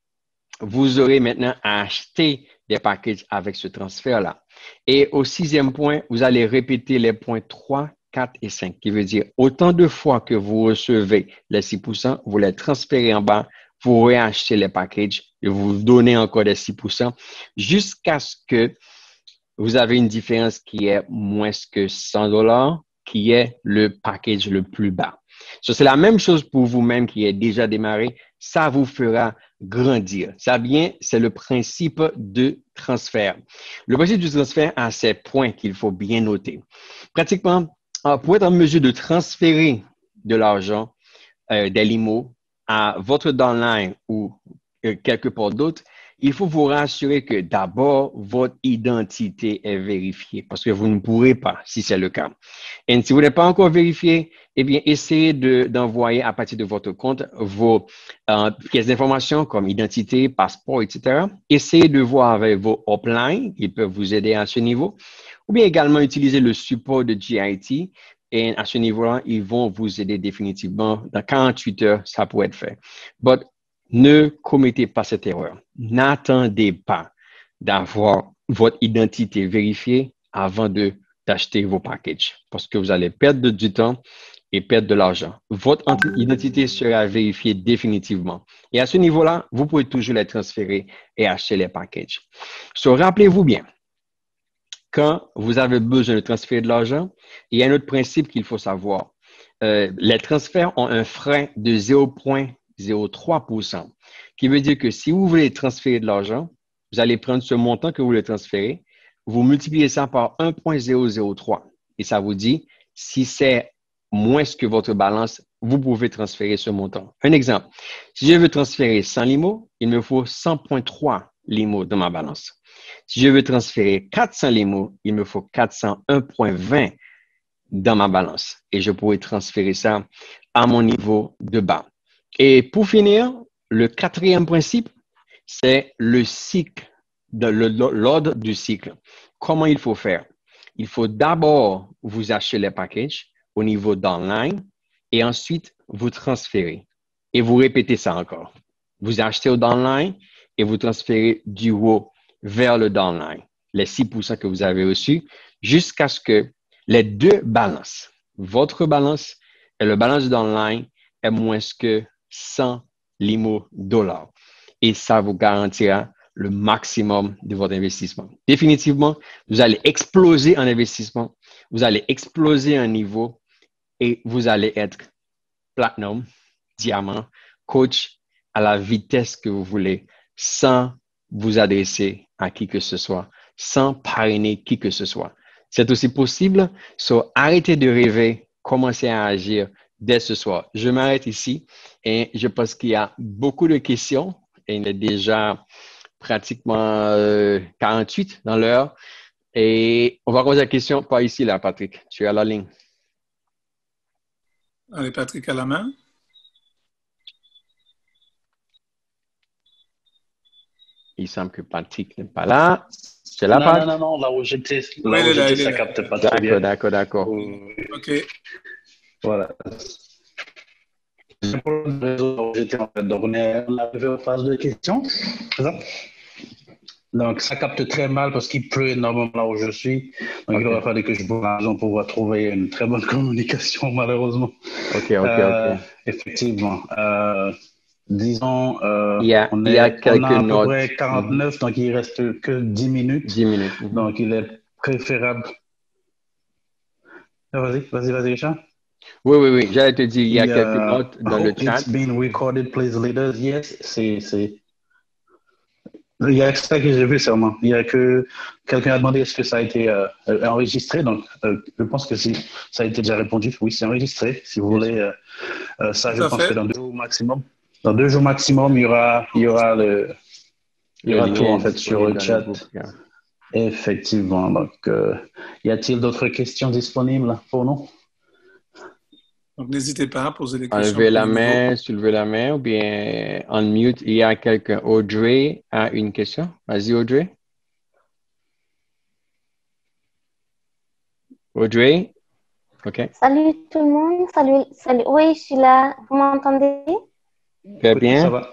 vous aurez maintenant à acheter des packages avec ce transfert-là. Et au sixième point, vous allez répéter les points trois, quatre et cinq, qui veut dire autant de fois que vous recevez les six pour cent, vous les transférez en bas, vous réachetez les packages et vous donnez encore des six pour cent jusqu'à ce que vous avez une différence qui est moins que cent dollars, qui est le package le plus bas. So, c'est la même chose pour vous-même qui est déjà démarré. Ça vous fera grandir. Ça bien, c'est le principe de transfert. Le principe du transfert a ces points qu'il faut bien noter. Pratiquement, pour être en mesure de transférer de l'argent, euh, des limos, à votre downline ou euh, quelque part d'autre, il faut vous rassurer que d'abord, votre identité est vérifiée parce que vous ne pourrez pas, si c'est le cas. Et si vous n'êtes pas encore vérifié, eh bien, essayez de, d'envoyer à partir de votre compte vos euh, pièces d'information comme identité, passeport, et cetera. Essayez de voir avec vos uplines, ils peuvent vous aider à ce niveau, ou bien également utiliser le support de G I T. Et à ce niveau-là, ils vont vous aider définitivement. Dans quarante-huit heures, ça pourrait être fait. But ne commettez pas cette erreur. N'attendez pas d'avoir votre identité vérifiée avant de, d'acheter vos packages parce que vous allez perdre du temps et perdre de l'argent. Votre identité sera vérifiée définitivement. Et à ce niveau-là, vous pouvez toujours les transférer et acheter les packages. So, rappelez-vous bien, quand vous avez besoin de transférer de l'argent, il y a un autre principe qu'il faut savoir. Euh, les transferts ont un frais de zéro virgule zéro trois pour cent, qui veut dire que si vous voulez transférer de l'argent, vous allez prendre ce montant que vous voulez transférer, vous multipliez ça par un virgule zéro zéro trois et ça vous dit si c'est moins que votre balance, vous pouvez transférer ce montant. Un exemple, si je veux transférer cent limos, il me faut cent virgule trois limos dans ma balance. Si je veux transférer quatre cents limos, il me faut quatre cent un virgule vingt dans ma balance et je pourrais transférer ça à mon niveau de bas. Et pour finir, le quatrième principe, c'est le cycle, de l'ordre du cycle. Comment il faut faire? Il faut d'abord vous acheter les packages au niveau d'online et ensuite vous transférez. Et vous répétez ça encore. Vous achetez au downline et vous transférez du haut vers le downline, les six pour cent que vous avez reçus, jusqu'à ce que les deux balances, votre balance et le balance du downline, est moins que cent limo dollars. Et ça vous garantira le maximum de votre investissement. Définitivement, vous allez exploser en investissement, vous allez exploser en niveau et vous allez être platinum, diamant, coach à la vitesse que vous voulez, sans vous adresser à qui que ce soit, sans parrainer qui que ce soit. C'est aussi possible, so arrêtez de rêver, commencez à agir dès ce soir. Je m'arrête ici et je pense qu'il y a beaucoup de questions et il est déjà pratiquement euh, quarante-huit dans l'heure et on va poser la question par ici là, Patrick. Tu es à la ligne. Allez, Patrick à la main. Il semble que Patrick n'est pas là. C'est là, non, Pat? non, non, non, là où j'étais, là Oui, où il est là, j'étais, il est ça là. capte pas très bien. D'accord, d'accord, d'accord. OK. Voilà. C'est pour le réseau où j'étais en fait. Donc, on est on est arrivé aux phases de questions. C'est ça? Donc, ça capte très mal parce qu'il pleut énormément là où je suis. Donc, Ok. il aurait fallu que je bouge l'argent pour pouvoir trouver une très bonne communication, malheureusement. OK, OK, Euh, OK. Effectivement. Euh, disons, euh, Il y a, on, il y a est, on quelques a à peu notes. près quarante-neuf, Mhm. donc il reste que dix minutes. dix minutes. Mhm. Donc, il est préférable. Ah, vas-y, vas-y, vas-y, Richard. Oui, oui, oui. J'allais te dire, il y a Il, quelques uh, notes dans le hope chat. it's been recorded, please, leaders. Yes, c'est, c'est. Il y a ça que j'ai vu seulement. Il y a que quelqu'un a demandé est-ce que ça a été euh, enregistré. Donc, euh, je pense que si ça a été déjà répondu. Oui, c'est enregistré. Si vous Bien voulez, sûr. euh, euh, ça, Tout je à pense que fait. dans deux jours maximum, dans deux jours maximum, il y aura, il y aura le, il y Le aura tout lien en est fait sur disponible le dans le chat. groupe. Yeah. Effectivement. Donc, euh, y a-t-il d'autres questions disponibles pour nous? Donc, n'hésitez pas à poser des questions Enlevez pour la les nouveaux. main, soulevez la main ou bien unmute. Il y a quelqu'un. Audrey a une question. Vas-y, Audrey. Audrey. OK. Salut tout le monde. Salut, salut. Oui, je suis là. Vous m'entendez? Très Oui, bien. ça va.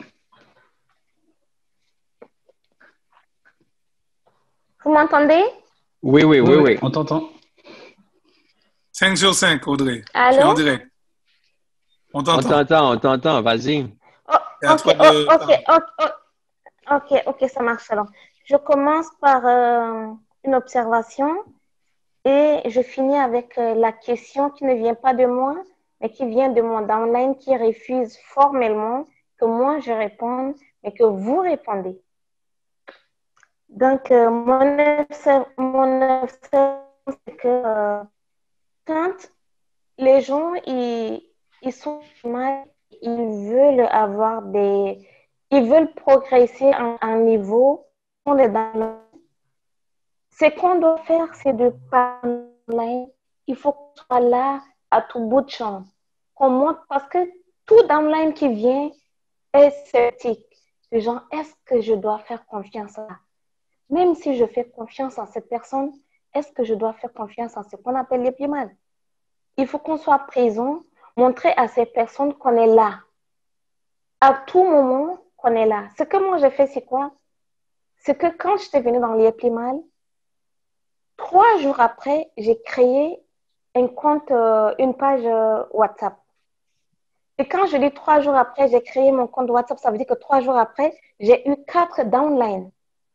Vous m'entendez? Oui, oui, Oui, oui, oui, oui. on t'entend. cinq sur cinq, Audrey. Allô? Tu es en direct. On On t'entend. t'entend, on t'entend. Vas-y. Oh, Et à ok, toi oh, de ok, parler. ok, oh, ok, ok, ça marche alors. Je commence par euh, une observation et je finis avec euh, la question qui ne vient pas de moi, mais qui vient de mon downline qui refuse formellement que moi je réponde, mais que vous répondez. Donc, euh, mon observation, mon observation c'est que euh, quand les gens, ils, ils sont mal, ils veulent avoir des, ils veulent progresser en, en niveau, on est dans le... Ce qu'on doit faire, c'est de parler. Il faut qu'on soit là à tout bout de champ. Qu'on montre, parce que tout downline qui vient est sceptique. Les gens, est-ce que je dois faire confiance à ça? Même si je fais confiance en cette personne, est-ce que je dois faire confiance en ce qu'on appelle les plus mal? Il faut qu'on soit présent, montrer à ces personnes qu'on est là. À tout moment, qu'on est là. Ce que moi j'ai fait, c'est quoi? C'est que quand j'étais venue dans les plus mal, trois jours après, j'ai créé un compte, euh, une page euh, WhatsApp. Et quand je dis trois jours après, j'ai créé mon compte WhatsApp, ça veut dire que trois jours après, j'ai eu quatre downlines.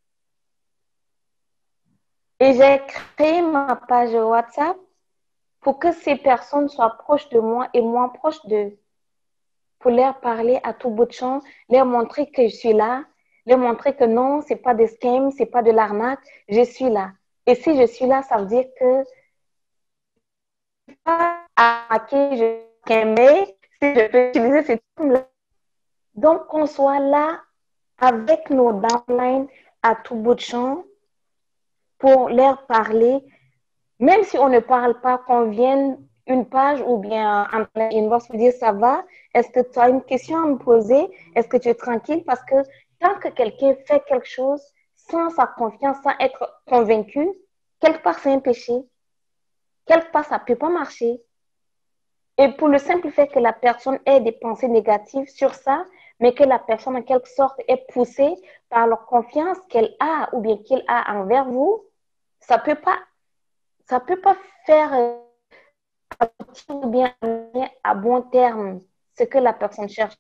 Et j'ai créé ma page WhatsApp pour que ces personnes soient proches de moi et moi proche d'eux. Pour leur parler à tout bout de champ, leur montrer que je suis là, leur montrer que non, c'est pas des scams, c'est pas de l'arnaque, je suis là. Et si je suis là, ça veut dire que pas à qui je aimais, si je peux utiliser ces termes-là. Donc, qu'on soit là avec nos downlines à tout bout de champ pour leur parler, même si on ne parle pas, qu'on vienne une page ou bien en plein inbox pour dire ça va, est-ce que tu as une question à me poser, est-ce que tu es tranquille, parce que tant que quelqu'un fait quelque chose sans sa confiance, sans être convaincu, quelque part c'est un péché, quelque part ça ne peut pas marcher. Et pour le simple fait que la personne ait des pensées négatives sur ça, mais que la personne en quelque sorte est poussée par la confiance qu'elle a ou bien qu'il a envers vous, ça peut pas, ça peut pas faire euh, ou bien à bon terme ce que la personne cherche.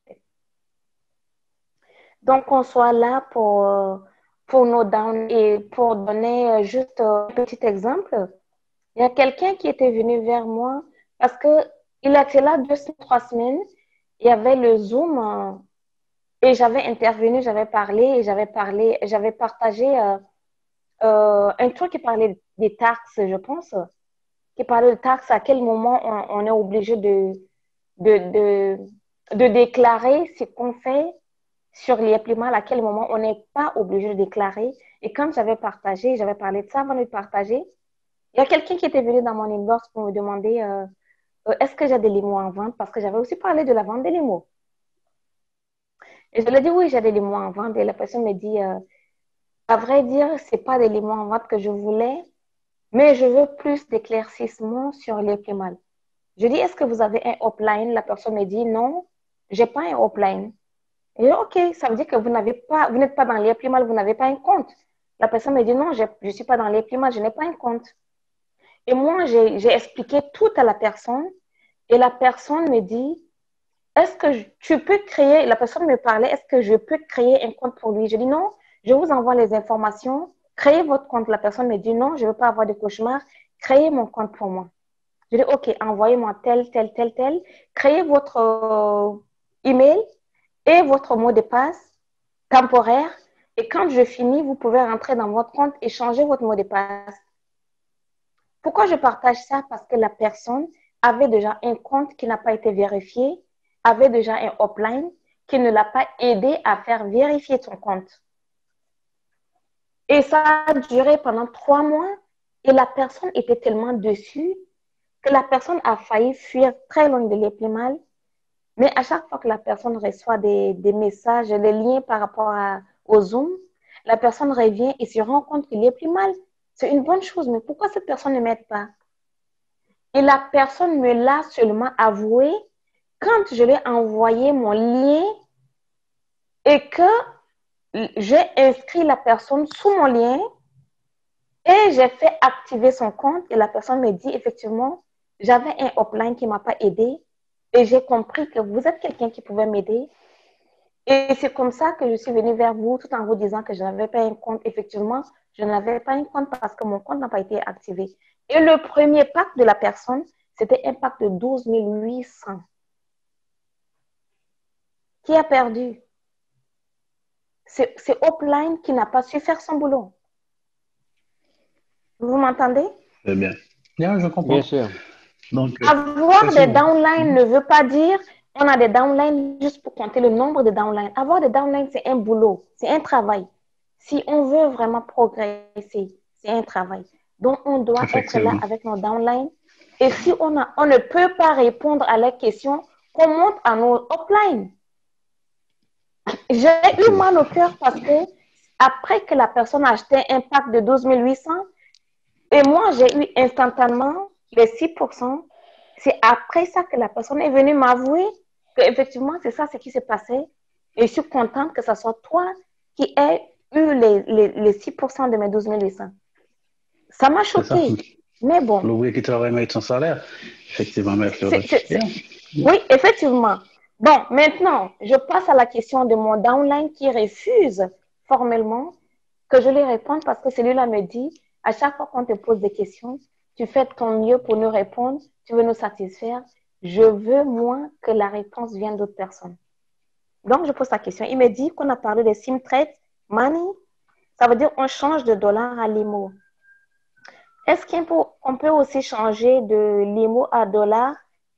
Donc, on soit là pour, euh, pour nos downs et pour donner euh, juste euh, un petit exemple. Il y a quelqu'un qui était venu vers moi parce que il était là deux, trois semaines. Il y avait le Zoom euh, et j'avais intervenu, j'avais parlé et j'avais parlé, j'avais partagé euh, euh, un truc qui parlait des taxes, je pense, qui parlait de taxes, à quel moment on, on est obligé de, de, de, de déclarer ce qu'on fait sur les paiements, à quel moment on n'est pas obligé de déclarer. Et quand j'avais partagé, j'avais parlé de ça avant de partager, il y a quelqu'un qui était venu dans mon inbox pour me demander euh, euh, est-ce que j'ai des limos en vente, parce que j'avais aussi parlé de la vente des limos. Et je lui ai dit oui, j'ai des limos en vente. Et la personne me dit euh, à vrai dire, ce n'est pas des limos en vente que je voulais, mais je veux plus d'éclaircissement sur les paiements. Je dis est-ce que vous avez un upline? La personne me dit non, je n'ai pas un upline. Et je dis, ok, ça veut dire que vous n'avez pas, vous n'êtes pas dans les paiements, vous n'avez pas un compte. La personne me dit non, je ne suis pas dans les paiements, je n'ai pas un compte. Et moi, j'ai expliqué tout à la personne et la personne me dit, est-ce que je, tu peux créer, la personne me parlait, est-ce que je peux créer un compte pour lui? Je dis non, je vous envoie les informations, créez votre compte. La personne me dit non, je ne veux pas avoir de cauchemar, créez mon compte pour moi. Je dis ok, envoyez-moi tel, tel, tel, tel, créez votre euh, email et votre mot de passe temporaire. Et quand je finis, vous pouvez rentrer dans votre compte et changer votre mot de passe. Pourquoi je partage ça? Parce que la personne avait déjà un compte qui n'a pas été vérifié, avait déjà un upline qui ne l'a pas aidé à faire vérifier son compte. Et ça a duré pendant trois mois et la personne était tellement déçue que la personne a failli fuir très loin de l'éplimale. Mais à chaque fois que la personne reçoit des, des messages, des liens par rapport à, au Zoom, la personne revient et se rend compte qu'il est plus mal. C'est une bonne chose, mais pourquoi cette personne ne m'aide pas? Et la personne me l'a seulement avoué quand je lui ai envoyé mon lien et que j'ai inscrit la personne sous mon lien et j'ai fait activer son compte et la personne me dit effectivement, j'avais un upline qui ne m'a pas aidé et j'ai compris que vous êtes quelqu'un qui pouvait m'aider. Et c'est comme ça que je suis venue vers vous tout en vous disant que je n'avais pas un compte. Effectivement, je n'avais pas un compte parce que mon compte n'a pas été activé. Et le premier pack de la personne, c'était un pack de douze mille huit cents. Qui a perdu? C'est Upline qui n'a pas su faire son boulot. Vous m'entendez? Très bien. Bien, je comprends. Bien sûr. Donc, avoir des downlines ne veut pas dire on a des downlines juste pour compter le nombre de downlines. Avoir des downlines, c'est un boulot, c'est un travail. Si on veut vraiment progresser, c'est un travail. Donc, on doit être là avec nos downlines. Et si on, a, on ne peut pas répondre à leurs questions, qu'on monte à nos uplines. J'ai eu mal au cœur parce que après que la personne a acheté un pack de douze mille huit cents, et moi, j'ai eu instantanément les six pour cent. C'est après ça que la personne est venue m'avouer qu'effectivement, c'est ça ce qui s'est passé. Et je suis contente que ce soit toi qui aies eu les, les, les six pour cent de mes douze mille huit cents. Ça m'a choqué. Mais bon. L'ouvrier qui travaille avec son salaire. Effectivement, merci. Oui, effectivement. Bon, maintenant, je passe à la question de mon downline qui refuse formellement que je lui réponde parce que celui-là me dit, à chaque fois qu'on te pose des questions, tu fais de ton mieux pour nous répondre, tu veux nous satisfaire. Je veux moins que la réponse vienne d'autres personnes. Donc, je pose la question. Il me dit qu'on a parlé de sim trade money. Ça veut dire qu'on change de dollar à limo. Est-ce qu'on peut, on peut aussi changer de limo à dollar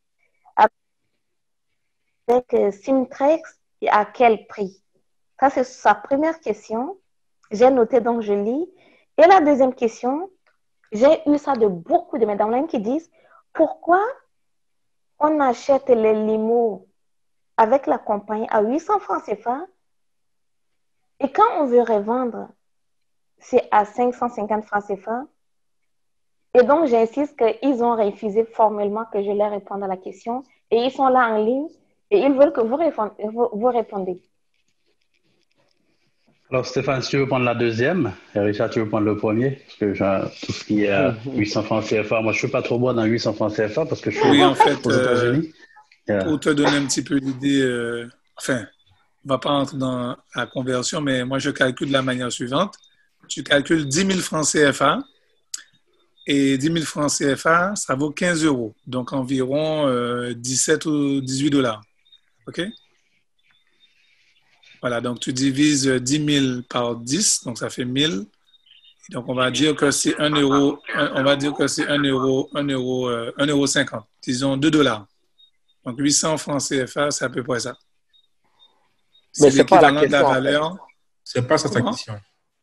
avec Simtrex et à quel prix? Ça, c'est sa première question. J'ai noté, donc je lis. Et la deuxième question, j'ai eu ça de beaucoup de mes downlines qui disent pourquoi on achète les limos avec la compagnie à huit cents francs C F A et quand on veut revendre, c'est à cinq cent cinquante francs C F A. Et donc, j'insiste qu'ils ont refusé formellement que je leur réponde à la question et ils sont là en ligne et ils veulent que vous, répondez, vous, vous répondez. Alors, Stéphane, si tu veux prendre la deuxième, et Richard, tu veux prendre le premier, parce que genre, tout ce qui est euh, huit cents francs C F A, moi, je ne suis pas trop bon dans huit cents francs C F A parce que je suis oui, en fait, aux États-Unis. Euh, yeah. Pour te donner un petit peu l'idée, euh, enfin, on ne va pas entrer dans la conversion, mais moi, je calcule de la manière suivante. Tu calcules dix mille francs C F A et dix mille francs C F A, ça vaut quinze euros, donc environ euh, dix-sept ou dix-huit dollars. OK? Voilà, donc tu divises dix mille par dix, donc ça fait mille. Donc on va dire que c'est un euro, on va dire que c'est un euro, un euro, euh, un euro cinquante, disons deux dollars. Donc huit cents francs C F A, c'est à peu près ça. Mais c'est pas la question. De la valeur. C'est pas ça ta question.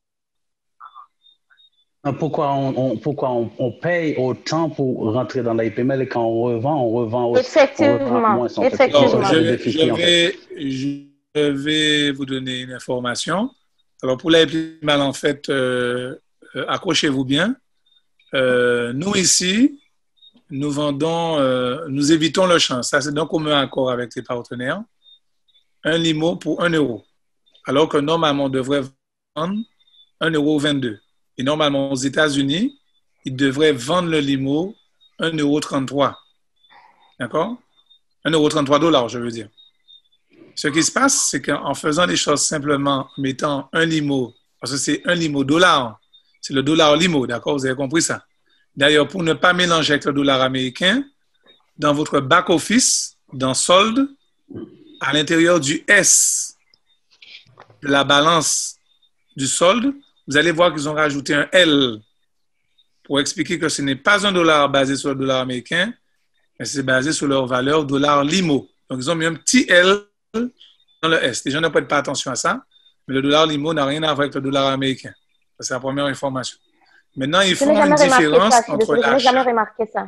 Pourquoi on, on, pourquoi on, on paye autant pour rentrer dans l'I P M L et quand on revend, on revend aussi. Effectivement. On revend moins, en Effectivement. Alors, je, vais, je, vais, je vais vous donner une information. Alors, pour l'I P M L, en fait, euh, euh, accrochez-vous bien. Euh, nous, ici, nous vendons, euh, nous évitons le change. Ça, c'est donc commun accord avec les partenaires. Un limo pour un euro. Alors que normalement, on devrait vendre un euro vingt-deux. Et normalement, aux États-Unis, ils devraient vendre le limo un euro trente-trois. D'accord? un euro trente-trois dollars, je veux dire. Ce qui se passe, c'est qu'en faisant les choses simplement, en mettant un limo, parce que c'est un limo dollar, c'est le dollar limo, d'accord? Vous avez compris ça? D'ailleurs, pour ne pas mélanger avec le dollar américain, dans votre back-office, dans solde, à l'intérieur du S de la balance du solde, vous allez voir qu'ils ont rajouté un L pour expliquer que ce n'est pas un dollar basé sur le dollar américain, mais c'est basé sur leur valeur dollar limo. Donc, ils ont mis un petit L dans le S. Les gens ne prêtent pas attention à ça, mais le dollar limo n'a rien à voir avec le dollar américain. C'est la première information. Maintenant, ils font une différence ça, entre l'achat. Je n'ai jamais remarqué ça.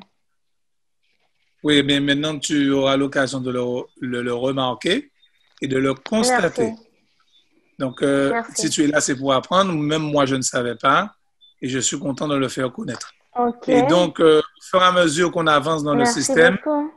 Oui, mais maintenant, tu auras l'occasion de le, le, le remarquer et de le constater. Merci. Donc, euh, si tu es là, c'est pour apprendre. Même moi, je ne savais pas et je suis content de le faire connaître. Okay. Et donc, euh, au fur et à mesure qu'on avance dans Merci le système,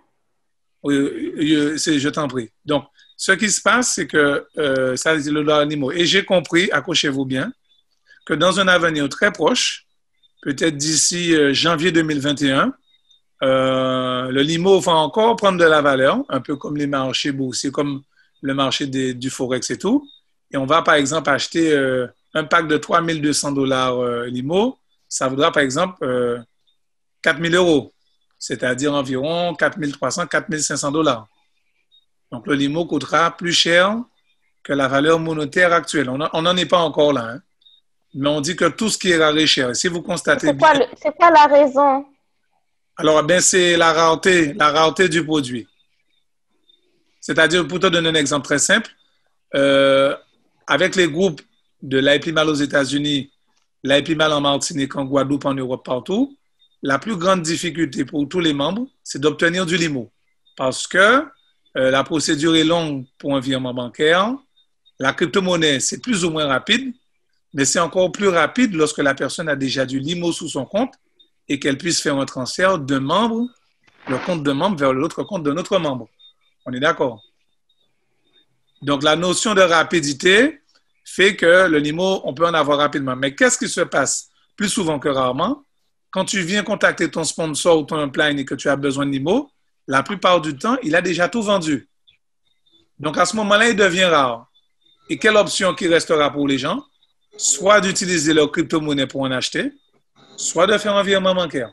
oui, je, je t'en prie. Donc, ce qui se passe, c'est que euh, ça, c'est le dollar animaux. Et j'ai compris, accrochez-vous bien, que dans un avenir très proche, peut-être d'ici euh, janvier deux mille vingt et un, euh, le limo va encore prendre de la valeur, un peu comme les marchés boursiers, comme le marché des, du Forex et tout. Et on va, par exemple, acheter euh, un pack de trois mille deux cents dollars euh, limo. Ça vaudra, par exemple, euh, quatre mille euros, c'est-à-dire environ quatre mille trois cents, quatre mille cinq cents dollars. Donc, le limo coûtera plus cher que la valeur monétaire actuelle. On n'en est pas encore là, hein? Mais on dit que tout ce qui est rare est cher. Et si vous constatez c'est quoi, bien... le, c'est quoi la raison? Alors, ben, c'est la rareté, la rareté du produit. C'est-à-dire, pour te donner un exemple très simple, euh, avec les groupes de l'A P I M A L aux États-Unis, l'A P I M A L en Martinique, en Guadeloupe, en Europe, partout, la plus grande difficulté pour tous les membres, c'est d'obtenir du limo. Parce que euh, la procédure est longue pour un virement bancaire. La crypto-monnaie, c'est plus ou moins rapide, mais c'est encore plus rapide lorsque la personne a déjà du limo sous son compte et qu'elle puisse faire un transfert d'un membre, le compte d'un membre vers l'autre compte d'un autre membre. On est d'accord? Donc, la notion de rapidité fait que le limo, on peut en avoir rapidement. Mais qu'est-ce qui se passe plus souvent que rarement? Quand tu viens contacter ton sponsor ou ton upline et que tu as besoin de limo, la plupart du temps, il a déjà tout vendu. Donc, à ce moment-là, il devient rare. Et quelle option qui restera pour les gens? Soit d'utiliser leur crypto-monnaie pour en acheter, soit de faire un virement bancaire.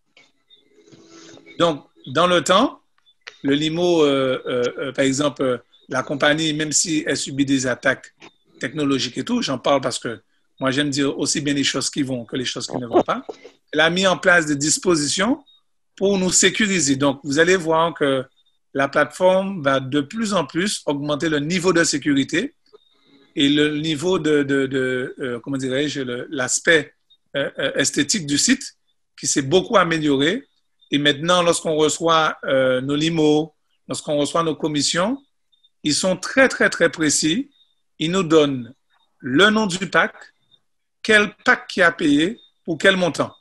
Donc, dans le temps, le limo, euh, euh, euh, par exemple, euh, la compagnie, même si elle subit des attaques technologiques et tout, j'en parle parce que moi, j'aime dire aussi bien les choses qui vont que les choses qui ne vont pas. Elle a mis en place des dispositions pour nous sécuriser. Donc, vous allez voir que la plateforme va de plus en plus augmenter le niveau de sécurité et le niveau de, de, de euh, comment dirais-je, l'aspect euh, esthétique du site qui s'est beaucoup amélioré. Et maintenant, lorsqu'on reçoit euh, nos limos, lorsqu'on reçoit nos commissions, ils sont très, très, très précis. Ils nous donnent le nom du pack, quel pack qui a payé, pour quel montant.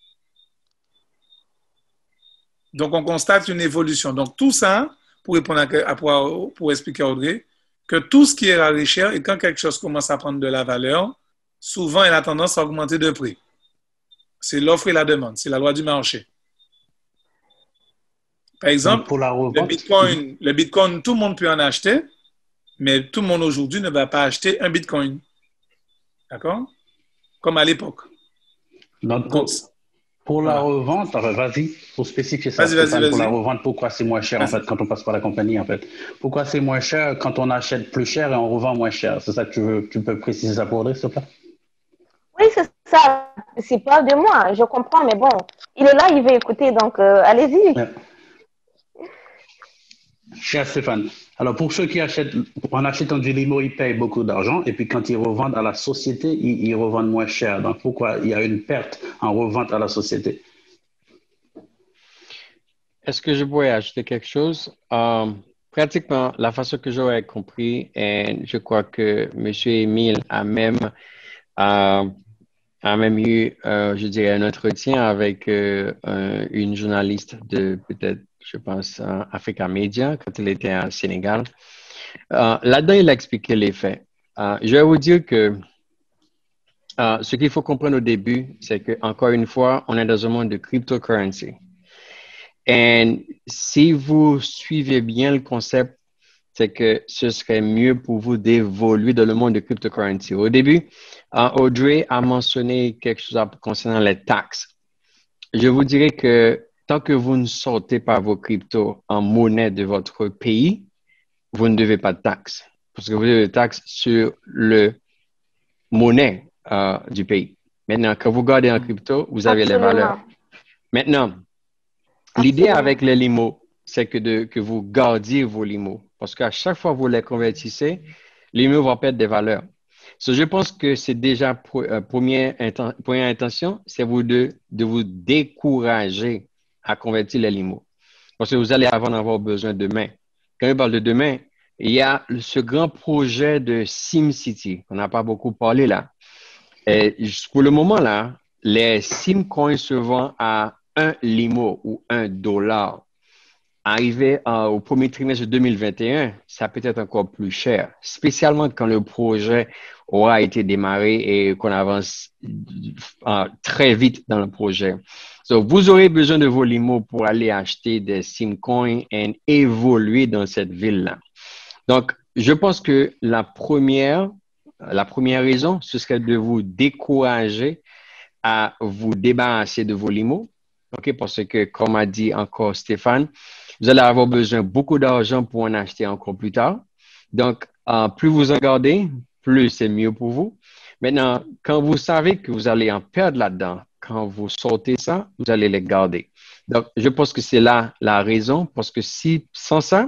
Donc, on constate une évolution. Donc, tout ça, pour répondre à, à pour, pour expliquer à Audrey, que tout ce qui est rare et cher, et quand quelque chose commence à prendre de la valeur, souvent, elle a tendance à augmenter de prix. C'est l'offre et la demande. C'est la loi du marché. Par exemple, pour la le Bitcoin, le Bitcoin, tout le monde peut en acheter, mais tout le monde aujourd'hui ne va pas acheter un Bitcoin. D'accord? Comme à l'époque. Donc, pour, pour la voilà. revente, vas-y, pour spécifier ça, vas-y, vas-y, vas-y. Pour la revente, pourquoi c'est moins cher en fait quand on passe par la compagnie en fait? Pourquoi c'est moins cher quand on achète plus cher et on revend moins cher? C'est ça que tu veux, tu peux préciser ça pour Audrey, s'il te plaît? Oui, c'est ça. C'est pas de moi, je comprends, mais bon, il est là, il veut écouter, donc euh, allez-y. Ouais. Cher Stéphane, alors pour ceux qui achètent, en achetant du limo, ils payent beaucoup d'argent et puis quand ils revendent à la société, ils, ils revendent moins cher. Donc pourquoi il y a une perte en revente à la société? Est-ce que je pourrais ajouter quelque chose? Euh, pratiquement, la façon que j'aurais compris, et je crois que M. Émile a même, euh, a même eu, euh, je dirais, un entretien avec euh, un, une journaliste de peut-être, je pense, uh, Africa Media, quand il était au Sénégal. Uh, Là-dedans, il a expliqué les faits. Uh, je vais vous dire que uh, ce qu'il faut comprendre au début, c'est que encore une fois, on est dans un monde de cryptocurrency. Et si vous suivez bien le concept, c'est que ce serait mieux pour vous d'évoluer dans le monde de cryptocurrency. Au début, uh, Audrey a mentionné quelque chose concernant les taxes. Je vous dirais que tant que vous ne sortez pas vos cryptos en monnaie de votre pays, vous ne devez pas de taxes. Parce que vous devez de taxes sur le monnaie euh, du pays. Maintenant, quand vous gardez en crypto, vous avez Absolument. Les valeurs. Maintenant, l'idée avec les limos, c'est que, de, que vous gardiez vos limos. Parce qu'à chaque fois que vous les convertissez, les limos vont perdre des valeurs. So, je pense que c'est déjà pour, euh, première, inten première intention, c'est vous de, de vous décourager à convertir les limos. Parce que vous allez en avoir besoin demain. Quand on parle de demain, il y a ce grand projet de SimCity. On n'a pas beaucoup parlé là. Et pour le moment là, les SimCoins se vendent à un limo ou un dollar. Arrivé euh, au premier trimestre de deux mille vingt et un, ça peut être encore plus cher, spécialement quand le projet aura été démarré et qu'on avance euh, très vite dans le projet. So, vous aurez besoin de vos limos pour aller acheter des SimCoins et évoluer dans cette ville-là. Donc, je pense que la première, la première raison, ce serait de vous décourager à vous débarrasser de vos limos. Okay? Parce que, comme a dit encore Stéphane, vous allez avoir besoin de beaucoup d'argent pour en acheter encore plus tard. Donc, euh, plus vous en gardez, plus c'est mieux pour vous. Maintenant, quand vous savez que vous allez en perdre là-dedans, quand vous sortez ça, vous allez les garder. Donc, je pense que c'est là la raison, parce que si, sans ça,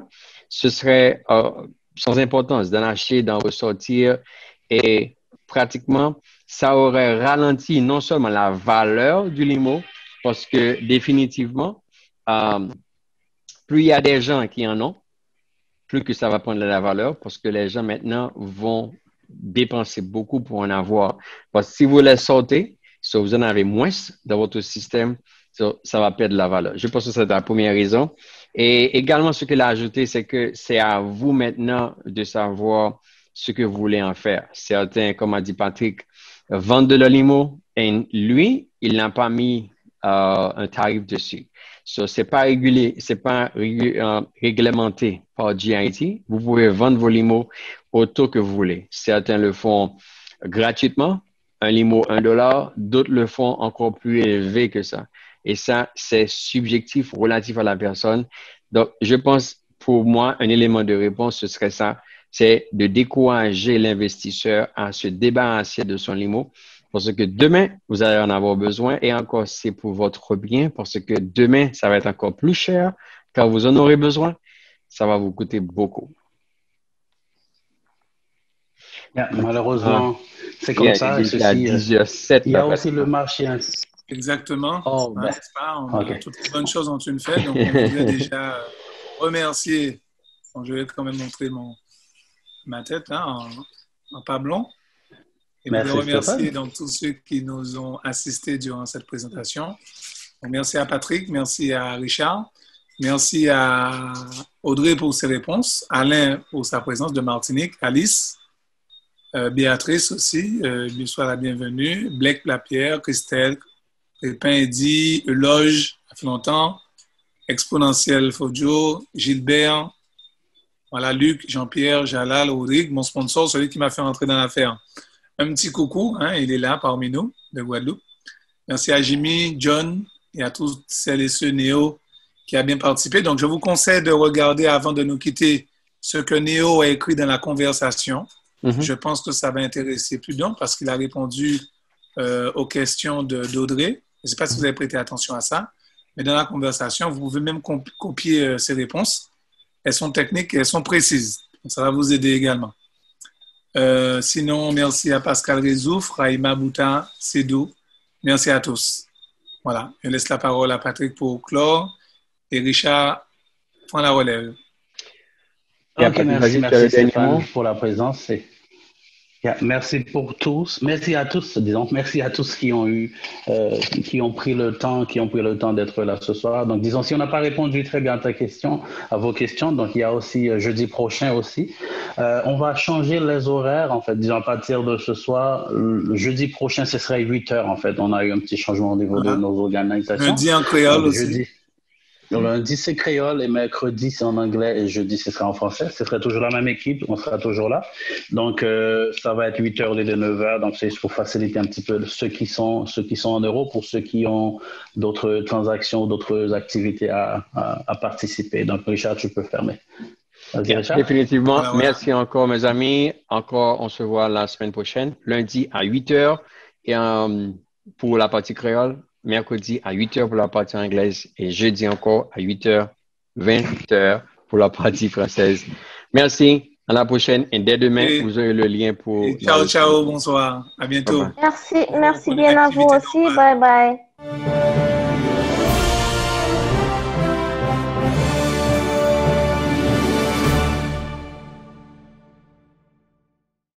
ce serait euh, sans importance d'en acheter, d'en ressortir et pratiquement, ça aurait ralenti non seulement la valeur du limo, parce que définitivement, euh, plus il y a des gens qui en ont, plus que ça va prendre de la valeur, parce que les gens maintenant vont dépenser beaucoup pour en avoir. Parce que si vous les sortez, si vous en avez moins dans votre système, ça, ça va perdre de la valeur. Je pense que c'est la première raison. Et également, ce qu'il a ajouté, c'est que c'est à vous maintenant de savoir ce que vous voulez en faire. Certains, comme a dit Patrick, vendent de la limo et lui, il n'a pas mis euh, un tarif dessus. So, c'est pas régulé, c'est pas régul, euh, réglementé par G I T. Vous pouvez vendre vos limos au taux que vous voulez. Certains le font gratuitement, un limo un dollar, d'autres le font encore plus élevé que ça. Et ça, c'est subjectif, relatif à la personne. Donc, je pense, pour moi, un élément de réponse, ce serait ça, c'est de décourager l'investisseur à se débarrasser de son limo. Parce que demain, vous allez en avoir besoin et encore, c'est pour votre bien parce que demain, ça va être encore plus cher. Quand vous en aurez besoin, ça va vous coûter beaucoup. Yeah, malheureusement, ah, c'est comme yeah, ça. Il y a dix heures sept. Il y a aussi le marché. Exactement. Oh, hein, ben. c'est pas, on, okay. Toutes les bonnes choses ont une fin. Donc, on voudrait déjà remercier. Bon, je vais quand même montrer mon, ma tête hein, en, en pablon. Et je voudrais remercier donc, tous ceux qui nous ont assistés durant cette présentation. Donc, merci à Patrick, merci à Richard, merci à Audrey pour ses réponses, Alain pour sa présence de Martinique, Alice, euh, Béatrice aussi, euh, lui soit la bienvenue, Blake Lapierre, Christelle, Pépin Eddy, Eloge, ça fait longtemps, Exponentiel Fodio, Gilbert, voilà, Luc, Jean-Pierre, Jalal, Audric, mon sponsor, celui qui m'a fait entrer dans l'affaire. Un petit coucou, hein, il est là parmi nous, de Guadeloupe. Merci à Jimmy, John et à tous celles et ceux Néo qui a bien participé. Donc, je vous conseille de regarder avant de nous quitter ce que Néo a écrit dans la conversation. Mm-hmm. Je pense que ça va intéresser plus d'un parce qu'il a répondu euh, aux questions de, d'Audrey. Je ne sais pas si vous avez prêté attention à ça, mais dans la conversation, vous pouvez même comp- copier euh, ces réponses. Elles sont techniques et elles sont précises. Donc, ça va vous aider également. Euh, sinon, merci à Pascal Rezouf, Raïma Boutin, Sédou. Merci à tous. Voilà, je laisse la parole à Patrick pour clore et Richard prend la relève. Ok, merci, merci Stéphane pour la présence. Et... Yeah, merci pour tous. Merci à tous, disons. Merci à tous qui ont eu, euh, qui ont pris le temps, qui ont pris le temps d'être là ce soir. Donc, disons, si on n'a pas répondu très bien à ta question, à vos questions, donc il y a aussi euh, jeudi prochain aussi. Euh, on va changer les horaires, en fait, disons, à partir de ce soir. Le jeudi prochain, ce serait huit heures, en fait. On a eu un petit changement au niveau voilà. de nos organisations. Lundi en créole donc, aussi. Jeudi, lundi, c'est créole et mercredi, c'est en anglais et jeudi, ce sera en français. Ce sera toujours la même équipe, on sera toujours là. Donc, euh, ça va être huit heures au lieu de neuf heures. Donc, c'est pour faciliter un petit peu ceux qui sont, ceux qui sont en euros pour ceux qui ont d'autres transactions, d'autres activités à, à, à participer. Donc, Richard, tu peux fermer. Vas-y, Richard. Définitivement. Voilà, voilà. Merci encore, mes amis. Encore, on se voit la semaine prochaine, lundi à huit heures et um, pour la partie créole. Mercredi à huit heures pour la partie anglaise et jeudi encore à huit heures, vingt heures pour la partie française. Merci. À la prochaine. Et dès demain, et, vous aurez le lien pour... Ciao, ciao. Bonsoir. À bientôt. Merci. Merci bien à vous aussi. Bye bye.